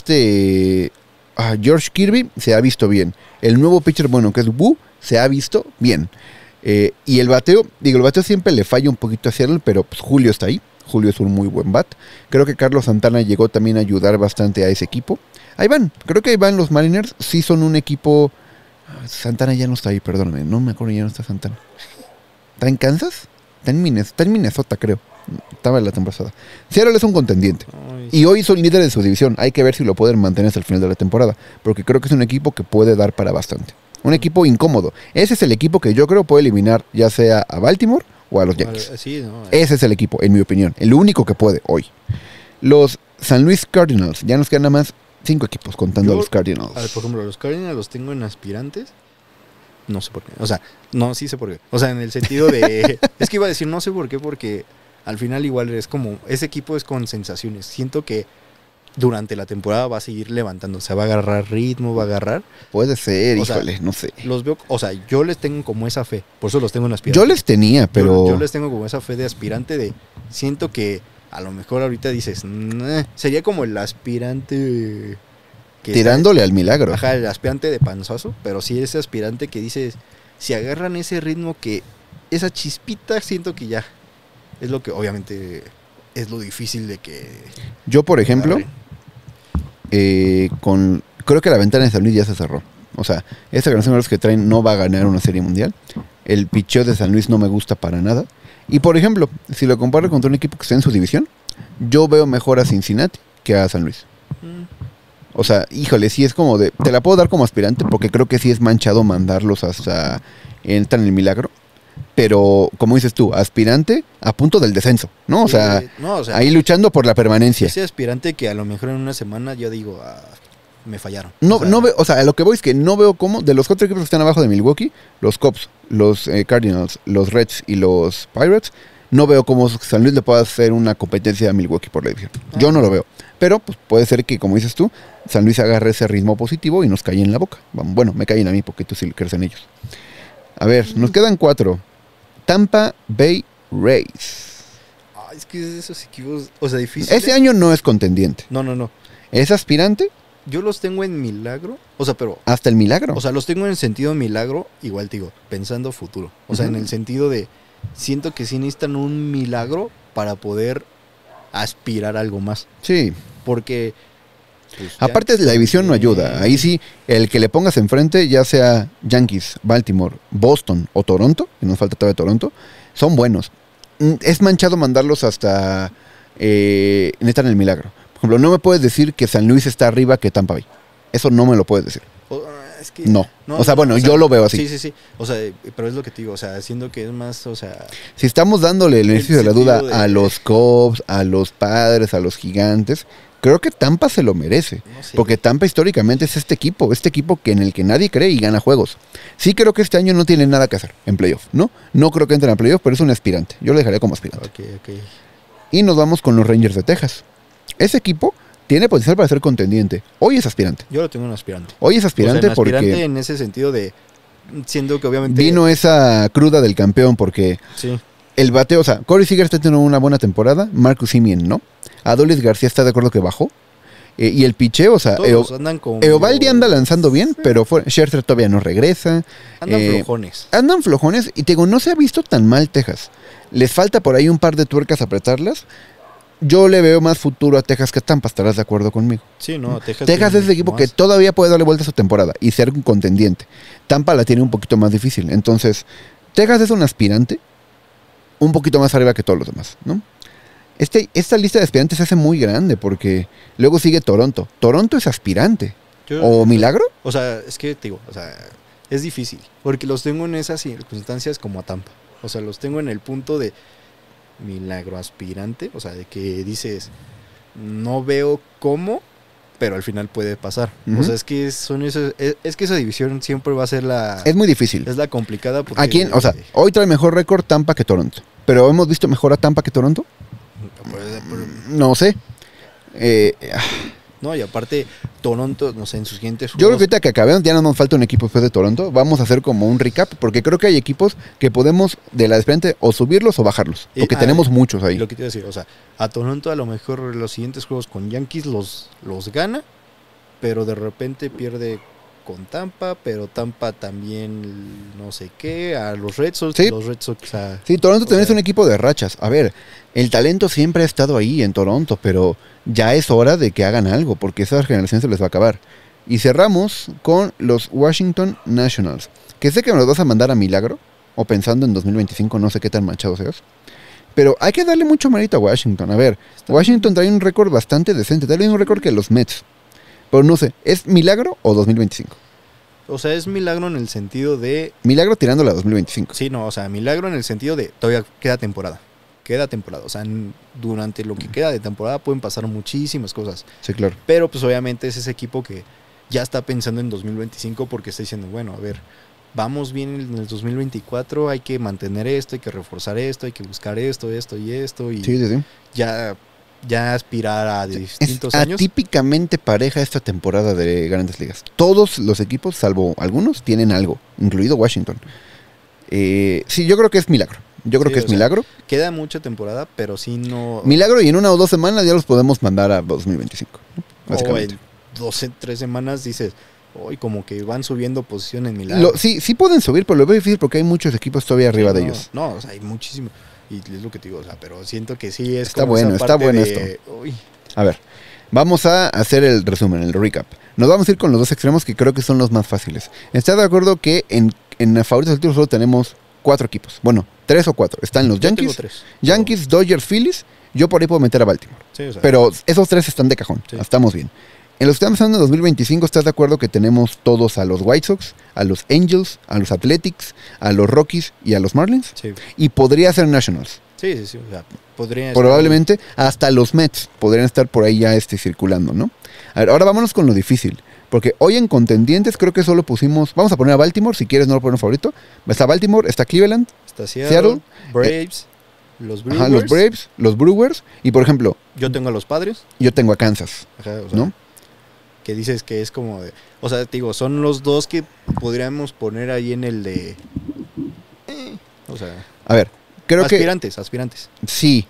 George Kirby se ha visto bien. El nuevo pitcher, bueno, que es Wu, se ha visto bien. Y el bateo siempre le falla un poquito a Seattle, pero pues, Julio está ahí. Julio es un muy buen bat. Creo que Carlos Santana llegó también a ayudar bastante a ese equipo. Ahí van, creo que ahí van los Mariners. Sí son un equipo... Santana ya no está ahí, perdóname, no me acuerdo, ya no está Santana. ¿Está en Kansas? Está en Minnesota, creo. Estaba en la temporada pasada. Seattle es un contendiente. Ay, Y hoy son líderes de su división. Hay que ver si lo pueden mantener hasta el final de la temporada. Porque creo que es un equipo que puede dar para bastante. Un equipo incómodo. Ese es el equipo que yo creo puede eliminar ya sea a Baltimore o a los Yankees. sí, no, Ese es el equipo, en mi opinión. El único que puede hoy. Los San Luis Cardinals. Ya nos quedan nada más 5 equipos contando a los Cardinals. a ver, por ejemplo, los Cardinals los tengo en aspirantes. No sé por qué. O sea, no, sí sé por qué. O sea, en el sentido de... es que iba a decir no sé por qué, porque al final igual es como... Ese equipo es con sensaciones. Siento que durante la temporada va a seguir levantando. O sea, va a agarrar ritmo, va a agarrar... Puede ser, O sea, híjole, no sé. Los veo... O sea, yo les tengo como esa fe. Por eso los tengo en aspirantes. Yo les tenía, pero... Yo les tengo como esa fe de aspirante de... Siento que a lo mejor ahorita dices... "Nah", sería como el aspirante... que tirándole al milagro. Ajá, el aspirante de panzazo, pero sí ese aspirante que dices, si agarran ese ritmo que, esa chispita, siento que ya, es lo que obviamente es lo difícil de que... Yo, por ejemplo, agarren. creo que la ventana de San Luis ya se cerró. O sea, esta generación de los que traen no va a ganar una serie mundial. El picheo de San Luis no me gusta para nada. Y, por ejemplo, si lo comparo contra un equipo que está en su división, yo veo mejor a Cincinnati que a San Luis. O sea, híjole, sí es como de... Te la puedo dar como aspirante porque creo que sí es manchado mandarlos hasta... Entran en el milagro. Pero, como dices tú, aspirante a punto del descenso, ¿no? O sea, no, o sea, ahí luchando por la permanencia. ese aspirante que a lo mejor en una semana yo digo, me fallaron. No, O sea, no veo, o sea, a lo que voy es que no veo cómo, de los 4 equipos que están abajo de Milwaukee, los Cubs, los Cardinals, los Reds y los Pirates, no veo cómo San Luis le pueda hacer una competencia a Milwaukee por la división. Yo no lo veo. Pero pues puede ser que, como dices tú, San Luis agarre ese ritmo positivo y nos cae en la boca. Bueno, me caen a mí porque tú sí crees en ellos. A ver, nos quedan 4. Tampa Bay Rays. Es que esos equipos, o sea, difíciles. Ese año no es contendiente. No. Es aspirante Yo los tengo en milagro, o sea, pero... hasta el milagro. O sea, los tengo en el sentido milagro, igual te digo, pensando futuro. O sea, en el sentido de, siento que sí necesitan un milagro para poder aspirar a algo más. Sí. Porque... pues, ya Aparte, la división no ayuda. Ahí sí, el que le pongas enfrente, ya sea Yankees, Baltimore, Boston o Toronto, que nos falta todavía Toronto, son buenos. Es manchado mandarlos hasta neta en el milagro. Por ejemplo, no me puedes decir que San Luis está arriba que Tampa Bay. Eso no me lo puedes decir. Es que, No. O sea, bueno, yo lo veo así. Sí. O sea, pero es lo que te digo, o sea, siendo que es más, o sea... Si estamos dándole el beneficio de la duda sentido de- a los Cubs, a los Padres, a los Gigantes, creo que Tampa se lo merece. No sé. Porque Tampa históricamente es este equipo que en el que nadie cree y gana juegos. Sí creo que este año no tiene nada que hacer en playoff, ¿no? No creo que entren a playoff, pero es un aspirante. Yo lo dejaría como aspirante. Ok. Y nos vamos con los Rangers de Texas. Ese equipo tiene potencial para ser contendiente. Hoy es aspirante. Yo lo tengo en aspirante. Hoy es O aspirante sea, en aspirante porque en ese sentido de... Siendo que obviamente... vino esa cruda del campeón porque Sí. el bateo, o sea, Corey Seager está teniendo una buena temporada, Marcus Semien, ¿no? Adolis García está de acuerdo que bajó. Y el picheo, o sea, Todos andan con... Eovaldi anda lanzando bien, pero Scherzer todavía no regresa. Andan Eh, flojones. Andan flojones y te digo, no se ha visto tan mal Texas. Les falta por ahí un par de tuercas apretarlas. Yo le veo más futuro a Texas que a Tampa, estarás de acuerdo conmigo. Sí, no, Texas Texas tiene es el equipo más. que todavía puede darle vuelta a su temporada y ser un contendiente. Tampa la tiene un poquito más difícil. Entonces, Texas es un aspirante un poquito más arriba que todos los demás, ¿no? Esta lista de aspirantes se hace muy grande porque luego sigue Toronto. Toronto es aspirante. ¿O milagro? O sea, es que te digo, o sea, es difícil. Porque los tengo en esas circunstancias como a Tampa. O sea, los tengo en el punto de milagro aspirante. O sea, de que dices, no veo cómo, pero al final puede pasar. Ujú. O sea, es que es que esa división siempre va a ser Es muy difícil. es la complicada. Porque, ¿A quién? O sea, hoy trae mejor récord Tampa que Toronto. ¿Pero hemos visto mejor a Tampa que Toronto? No sé. No, y aparte, Toronto, no sé, en sus siguientes Yo creo que juegos, ahorita que acabemos ya no nos falta un equipo después de Toronto. Vamos a hacer como un recap, porque creo que hay equipos que podemos de la frente o subirlos o bajarlos. Porque tenemos muchos ahí. lo que te iba a decir, o sea, a Toronto a lo mejor los siguientes juegos con Yankees los gana, pero de repente pierde con Tampa, pero Tampa también no sé qué, a los Red Sox, Sí. los Red Sox a... Sí, Toronto O también es sea- un equipo de rachas. A ver, el talento siempre ha estado ahí en Toronto, pero ya es hora de que hagan algo, porque esa generación se les va a acabar. Y cerramos con los Washington Nationals, que sé que me los vas a mandar a milagro, o pensando en 2025, no sé qué tan manchado seas. Pero hay que darle mucho mérito a Washington. A ver, Washington trae un récord bastante decente. Trae un récord que los Mets. Pero no sé, ¿es milagro o 2025? O sea, es milagro en el sentido de... Milagro tirándola a 2025. Sí, no, o sea, milagro en el sentido de todavía queda temporada. Queda temporada. O sea, durante lo que queda de temporada pueden pasar muchísimas cosas. Sí, claro. Pero pues obviamente es ese equipo que ya está pensando en 2025 porque está diciendo, bueno, a ver, vamos bien en el 2024, hay que mantener esto, hay que reforzar esto, hay que buscar esto y Sí, sí, sí. ya aspirar a distintos Es años. atípicamente pareja esta temporada de Grandes Ligas. Todos los equipos, salvo algunos, tienen algo, incluido Washington. Sí, yo creo que es milagro. Yo creo Sí, que o es sea, milagro. Queda mucha temporada, pero sí no... Milagro, y en 1 o 2 semanas ya los podemos mandar a 2025. ¿no? O Básicamente. en 12, 3 semanas dices, hoy como que van subiendo posición en milagro. Sí pueden subir, pero lo veo difícil porque hay muchos equipos todavía arriba de no, ellos. No, o sea, hay muchísimo. Y es lo que te digo, o sea, pero siento que sí es Está como bueno, esa está parte bueno de, uy, A ver, vamos a hacer el resumen, el recap. Nos vamos a ir con los dos extremos que creo que son los más fáciles. ¿Estás de acuerdo que en favoritos del título solo tenemos 4 equipos? Bueno, 3 o 4. Están los yo tengo Yankees, 3. Yankees, Dodgers, Phillies. Yo por ahí puedo meter a Baltimore. Sí, o sea, Pero esos 3 están de cajón. Sí. Estamos bien. En los que estamos hablando de 2025, ¿estás de acuerdo que tenemos todos a los White Sox, a los Angels, a los Athletics, a los Rockies y a los Marlins? sí. Y podría ser Nationals. Sí, o sea, podría Probablemente hasta los Mets podrían estar por ahí ya circulando, ¿no? A ver, ahora vámonos con lo difícil. Porque hoy en contendientes creo que solo pusimos... Vamos a poner a Baltimore, si quieres no lo ponemos favorito. Está Baltimore, está Cleveland, está Seattle, Braves, los Brewers. ajá, los Braves, los Brewers. Y por ejemplo, Yo tengo a los Padres. yo tengo a Kansas, Ajá, o sea, ¿no? que dices que es como de... O sea, te digo, son los dos que podríamos poner ahí en el de... o sea, A ver, creo aspirantes. que sí.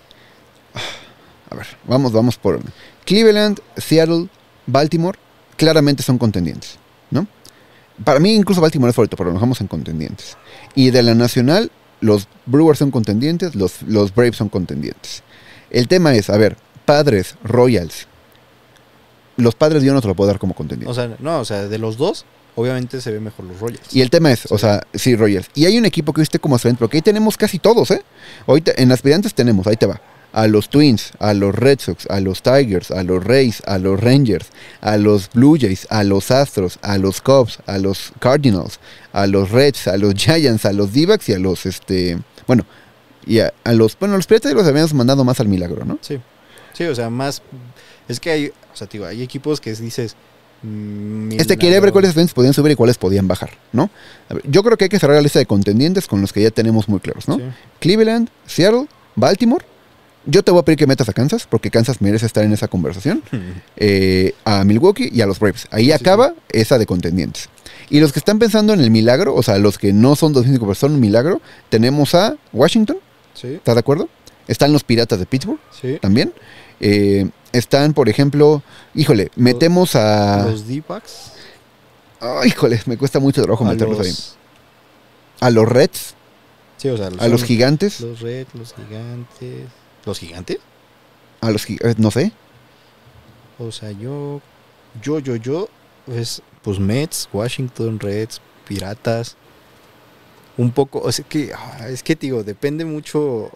A ver, vamos por... Cleveland, Seattle, Baltimore, claramente son contendientes, ¿no? Para mí incluso Baltimore es favorito, pero lo dejamos en contendientes. Y de la nacional, los Brewers son contendientes, los Braves son contendientes. El tema es, a ver, Padres, Royals. Los Padres yo no te lo puedo dar como contendiente. O sea, no, o sea, de los dos, obviamente se ve mejor los Royals. Y el tema es, o sea, sí, Royals. Y hay un equipo que viste como aspirante, porque ahí tenemos casi todos, ¿eh? Ahorita en aspirantes tenemos, ahí te va, a los Twins, a los Red Sox, a los Tigers, a los Rays, a los Rangers, a los Blue Jays, a los Astros, a los Cubs, a los Cardinals, a los Reds, a los Giants, a los D-backs y a los, bueno, y a los Piratas los habíamos mandado más al milagro, ¿no? Sí, o sea, más... Es que hay, o sea, digo, hay equipos que dices... Quería ver cuáles aspirantes podían subir y cuáles podían bajar, ¿no? A ver, yo creo que hay que cerrar la lista de contendientes con los que ya tenemos muy claros, ¿no? Sí. Cleveland, Seattle, Baltimore. Yo te voy a pedir que metas a Kansas, porque Kansas merece estar en esa conversación. A Milwaukee y a los Braves. Ahí acaba esa de contendientes. Y los que están pensando en el milagro, o sea, los que no son 2005, pero son un milagro, tenemos a Washington, Sí, ¿estás de acuerdo? Están los Piratas de Pittsburgh sí. también. Están, por ejemplo, híjole, metemos a... Los D-backs. híjole, me cuesta mucho trabajo A meterlos ahí. los... A los Reds, Sí, o sea, a los Gigantes, Los Reds, los Gigantes. ¿Los Gigantes? a los... no sé. O sea, yo, pues Mets, Washington, Reds, Piratas. Un poco, o sea, es que digo, depende mucho.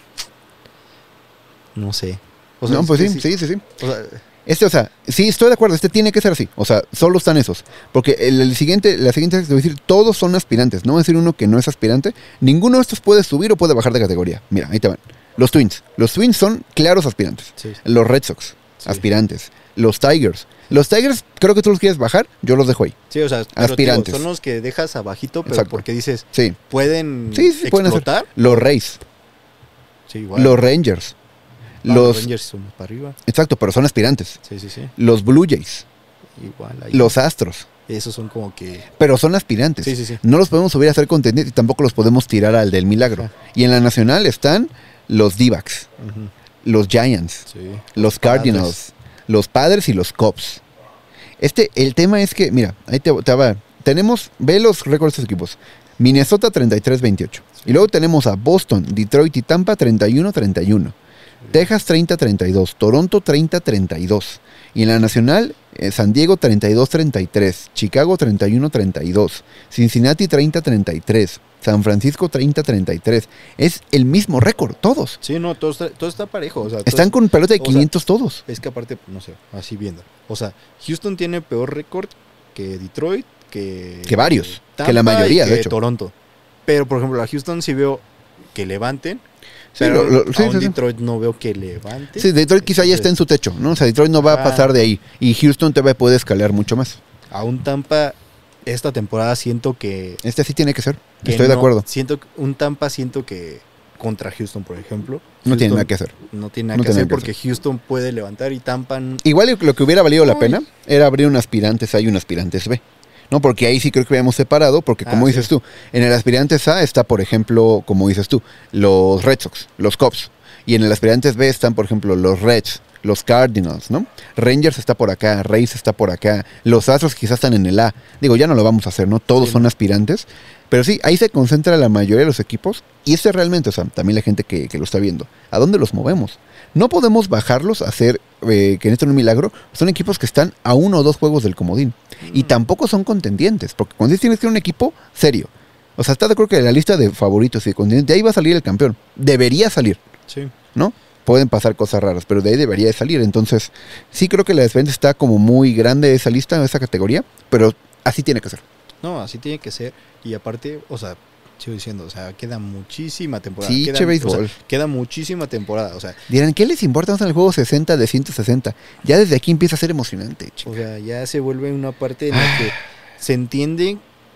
No sé. O sea, No, es pues que sí. O sea, Sí, estoy de acuerdo, tiene que ser así. O sea, solo están esos. Porque la siguiente te voy a decir, todos son aspirantes. No voy a decir uno que no es aspirante. Ninguno de estos puede subir o puede bajar de categoría. Mira, ahí te van. Los Twins. Los Twins son claros aspirantes. sí. Los Red Sox, Sí. aspirantes. Los Tigers. Los Tigers, creo que tú los quieres bajar, yo los dejo ahí. Sí, o sea, pero, Aspirantes. son los que dejas abajito, pero Exacto. porque dices, Sí, pueden sí, pueden hacer. explotar. Los Rays, Sí, igual. los Rangers. Los Rangers son para arriba. Exacto, pero son aspirantes. Sí. Los Blue Jays, Igual. Ahí. los Astros, Esos son como que... pero son aspirantes. Sí. No los podemos subir a ser contendientes y tampoco los podemos tirar al del milagro. Ajá. Y en la nacional están los D-backs, Ujú. los Giants, Sí. los Cardinals, los Padres y los Cubs. El tema es que, mira, ahí te va. Ve los récords de estos equipos. Minnesota 33-28. Y luego tenemos a Boston, Detroit y Tampa 31-31. Texas 30-32. Toronto 30-32. Y en la nacional, San Diego 32-33. Chicago 31-32. Cincinnati 30-33. San Francisco 30-33. Es el mismo récord, todos. Sí, no, todo está parejo. O sea, Están con pelota de 500 todos. Es que aparte, no sé, así viendo. O sea, Houston tiene peor récord que Detroit, que varios, Tampa que la mayoría, y de que hecho. Toronto. Pero, por ejemplo, a Houston sí veo que levanten. Sí, Pero sí, a un sí, sí. Detroit no veo que levante. Sí, Detroit quizá ya está en su techo, ¿no? O sea, Detroit no va a pasar de ahí. Y Houston todavía puede escalar mucho más. A un Tampa, esta temporada siento que... Este sí tiene que ser. que Estoy de no- acuerdo. Un Tampa siento que contra Houston, por ejemplo. No tiene Houston nada que hacer. No tiene nada No que tiene hacer nada que porque Houston puede levantar y Tampa... Igual lo que hubiera valido la Uy. pena era abrir un aspirantes A y un aspirantes B. No, porque ahí sí creo que habíamos separado, porque como dices sí. tú, en el aspirantes A está, por ejemplo, como dices tú, los Red Sox, los Cubs. Y en el aspirantes B están, por ejemplo, los Reds, los Cardinals, ¿no? Rangers está por acá, Rays está por acá, los Astros quizás están en el A. Digo, ya no lo vamos a hacer, ¿no? Todos Sí, son no. aspirantes. Pero sí, ahí se concentra la mayoría de los equipos. Y este realmente, o sea, también la gente que lo está viendo. ¿A dónde los movemos? No podemos bajarlos a hacer, que en esto no es un milagro, son equipos que están a 1 o 2 juegos del comodín. Y tampoco son contendientes, porque cuando tienes que ir a un equipo serio. O sea, ¿estás de acuerdo que en la lista de favoritos y de contendientes, de ahí va a salir el campeón? Debería salir, Sí. ¿no? Pueden pasar cosas raras, pero de ahí debería de salir. Entonces, sí creo que la desventaja está como muy grande esa lista, esa categoría, pero así tiene que ser. No, así tiene que ser. Y aparte, o sea, sigo diciendo, o sea, queda muchísima temporada. Sí, queda, che, béisbol. o sea, queda muchísima temporada. O sea, Dirán, ¿qué les importa? Vamos en el juego 60 de 160. Ya desde aquí empieza a ser emocionante, chico. o sea, ya se vuelve una parte en la que se entiende.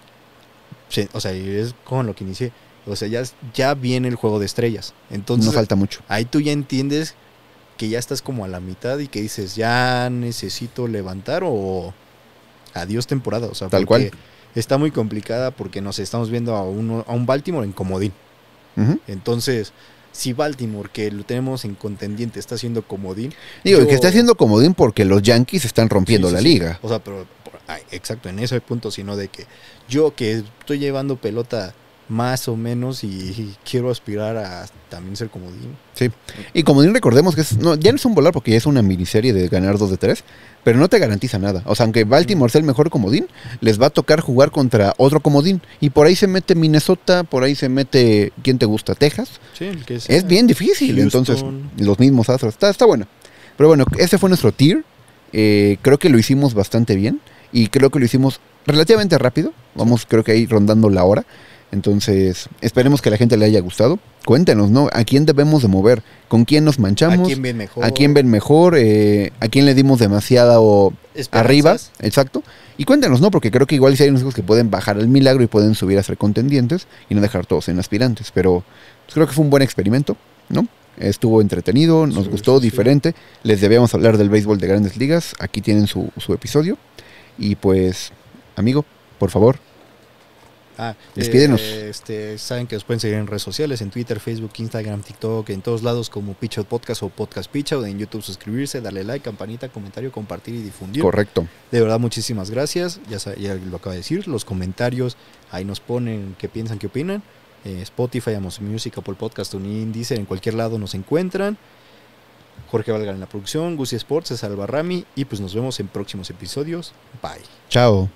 O sea, y es con lo que inicié. O sea, ya viene el juego de estrellas. Entonces, No falta mucho. ahí tú ya entiendes que ya estás como a la mitad y que dices, ya necesito levantar o adiós temporada. O sea, Tal porque cual. está muy complicada porque nos estamos viendo a un Baltimore en comodín. Ujú. Entonces, si Baltimore, que lo tenemos en contendiente, está haciendo comodín. Digo, yo- que está haciendo comodín porque los Yankees están rompiendo Sí, la sí, sí. liga. O sea, pero exacto, en ese punto, sino de que yo que estoy llevando pelota más o menos y quiero aspirar a también ser comodín. Sí. Y comodín recordemos que ya no es un volar porque ya es una miniserie de ganar 2 de 3, pero no te garantiza nada. O sea, aunque Baltimore sea el mejor comodín, les va a tocar jugar contra otro comodín. Y por ahí se mete Minnesota, por ahí se mete, ¿quién te gusta? Texas. Sí, el que Es bien difícil, Houston. entonces los mismos Astros. Está bueno. Pero bueno, ese fue nuestro tier. Creo que lo hicimos bastante bien y creo que lo hicimos relativamente rápido. Vamos, creo que ahí rondando la hora. Entonces, esperemos que a la gente le haya gustado. Cuéntenos, ¿no? ¿A quién debemos de mover? ¿Con quién nos manchamos? ¿A quién ven mejor? ¿A quién ven mejor? ¿A quién le dimos demasiada o Esperanzas. arriba? Exacto. Y cuéntenos, ¿no? Porque creo que igual si hay unos hijos que pueden bajar al milagro y pueden subir a ser contendientes y no dejar todos en aspirantes. Pero pues, creo que fue un buen experimento, ¿no? Estuvo entretenido, nos Sí, gustó, sí, sí. diferente. Les debíamos hablar del béisbol de Grandes Ligas. Aquí tienen su episodio. Y pues, amigo, por favor, despídenos. Saben que nos pueden seguir en redes sociales, en Twitter, Facebook, Instagram, TikTok, en todos lados como Pitchout Podcast o Podcast Pitchout, en YouTube suscribirse, darle like, campanita, comentario, compartir y difundir. Correcto. De verdad, muchísimas gracias. Ya lo acabo de decir, los comentarios, ahí nos ponen qué piensan, qué opinan. Spotify, Amazon Music, Apple Podcast, TuneIn, Deezer, en cualquier lado nos encuentran. Jorge Valga en la producción, Gusi Sports, César Albarrami, y pues nos vemos en próximos episodios. Bye. Chao.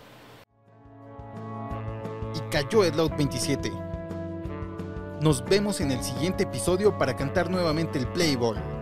Y cayó el Loud 27. Nos vemos en el siguiente episodio para cantar nuevamente el Play Ball.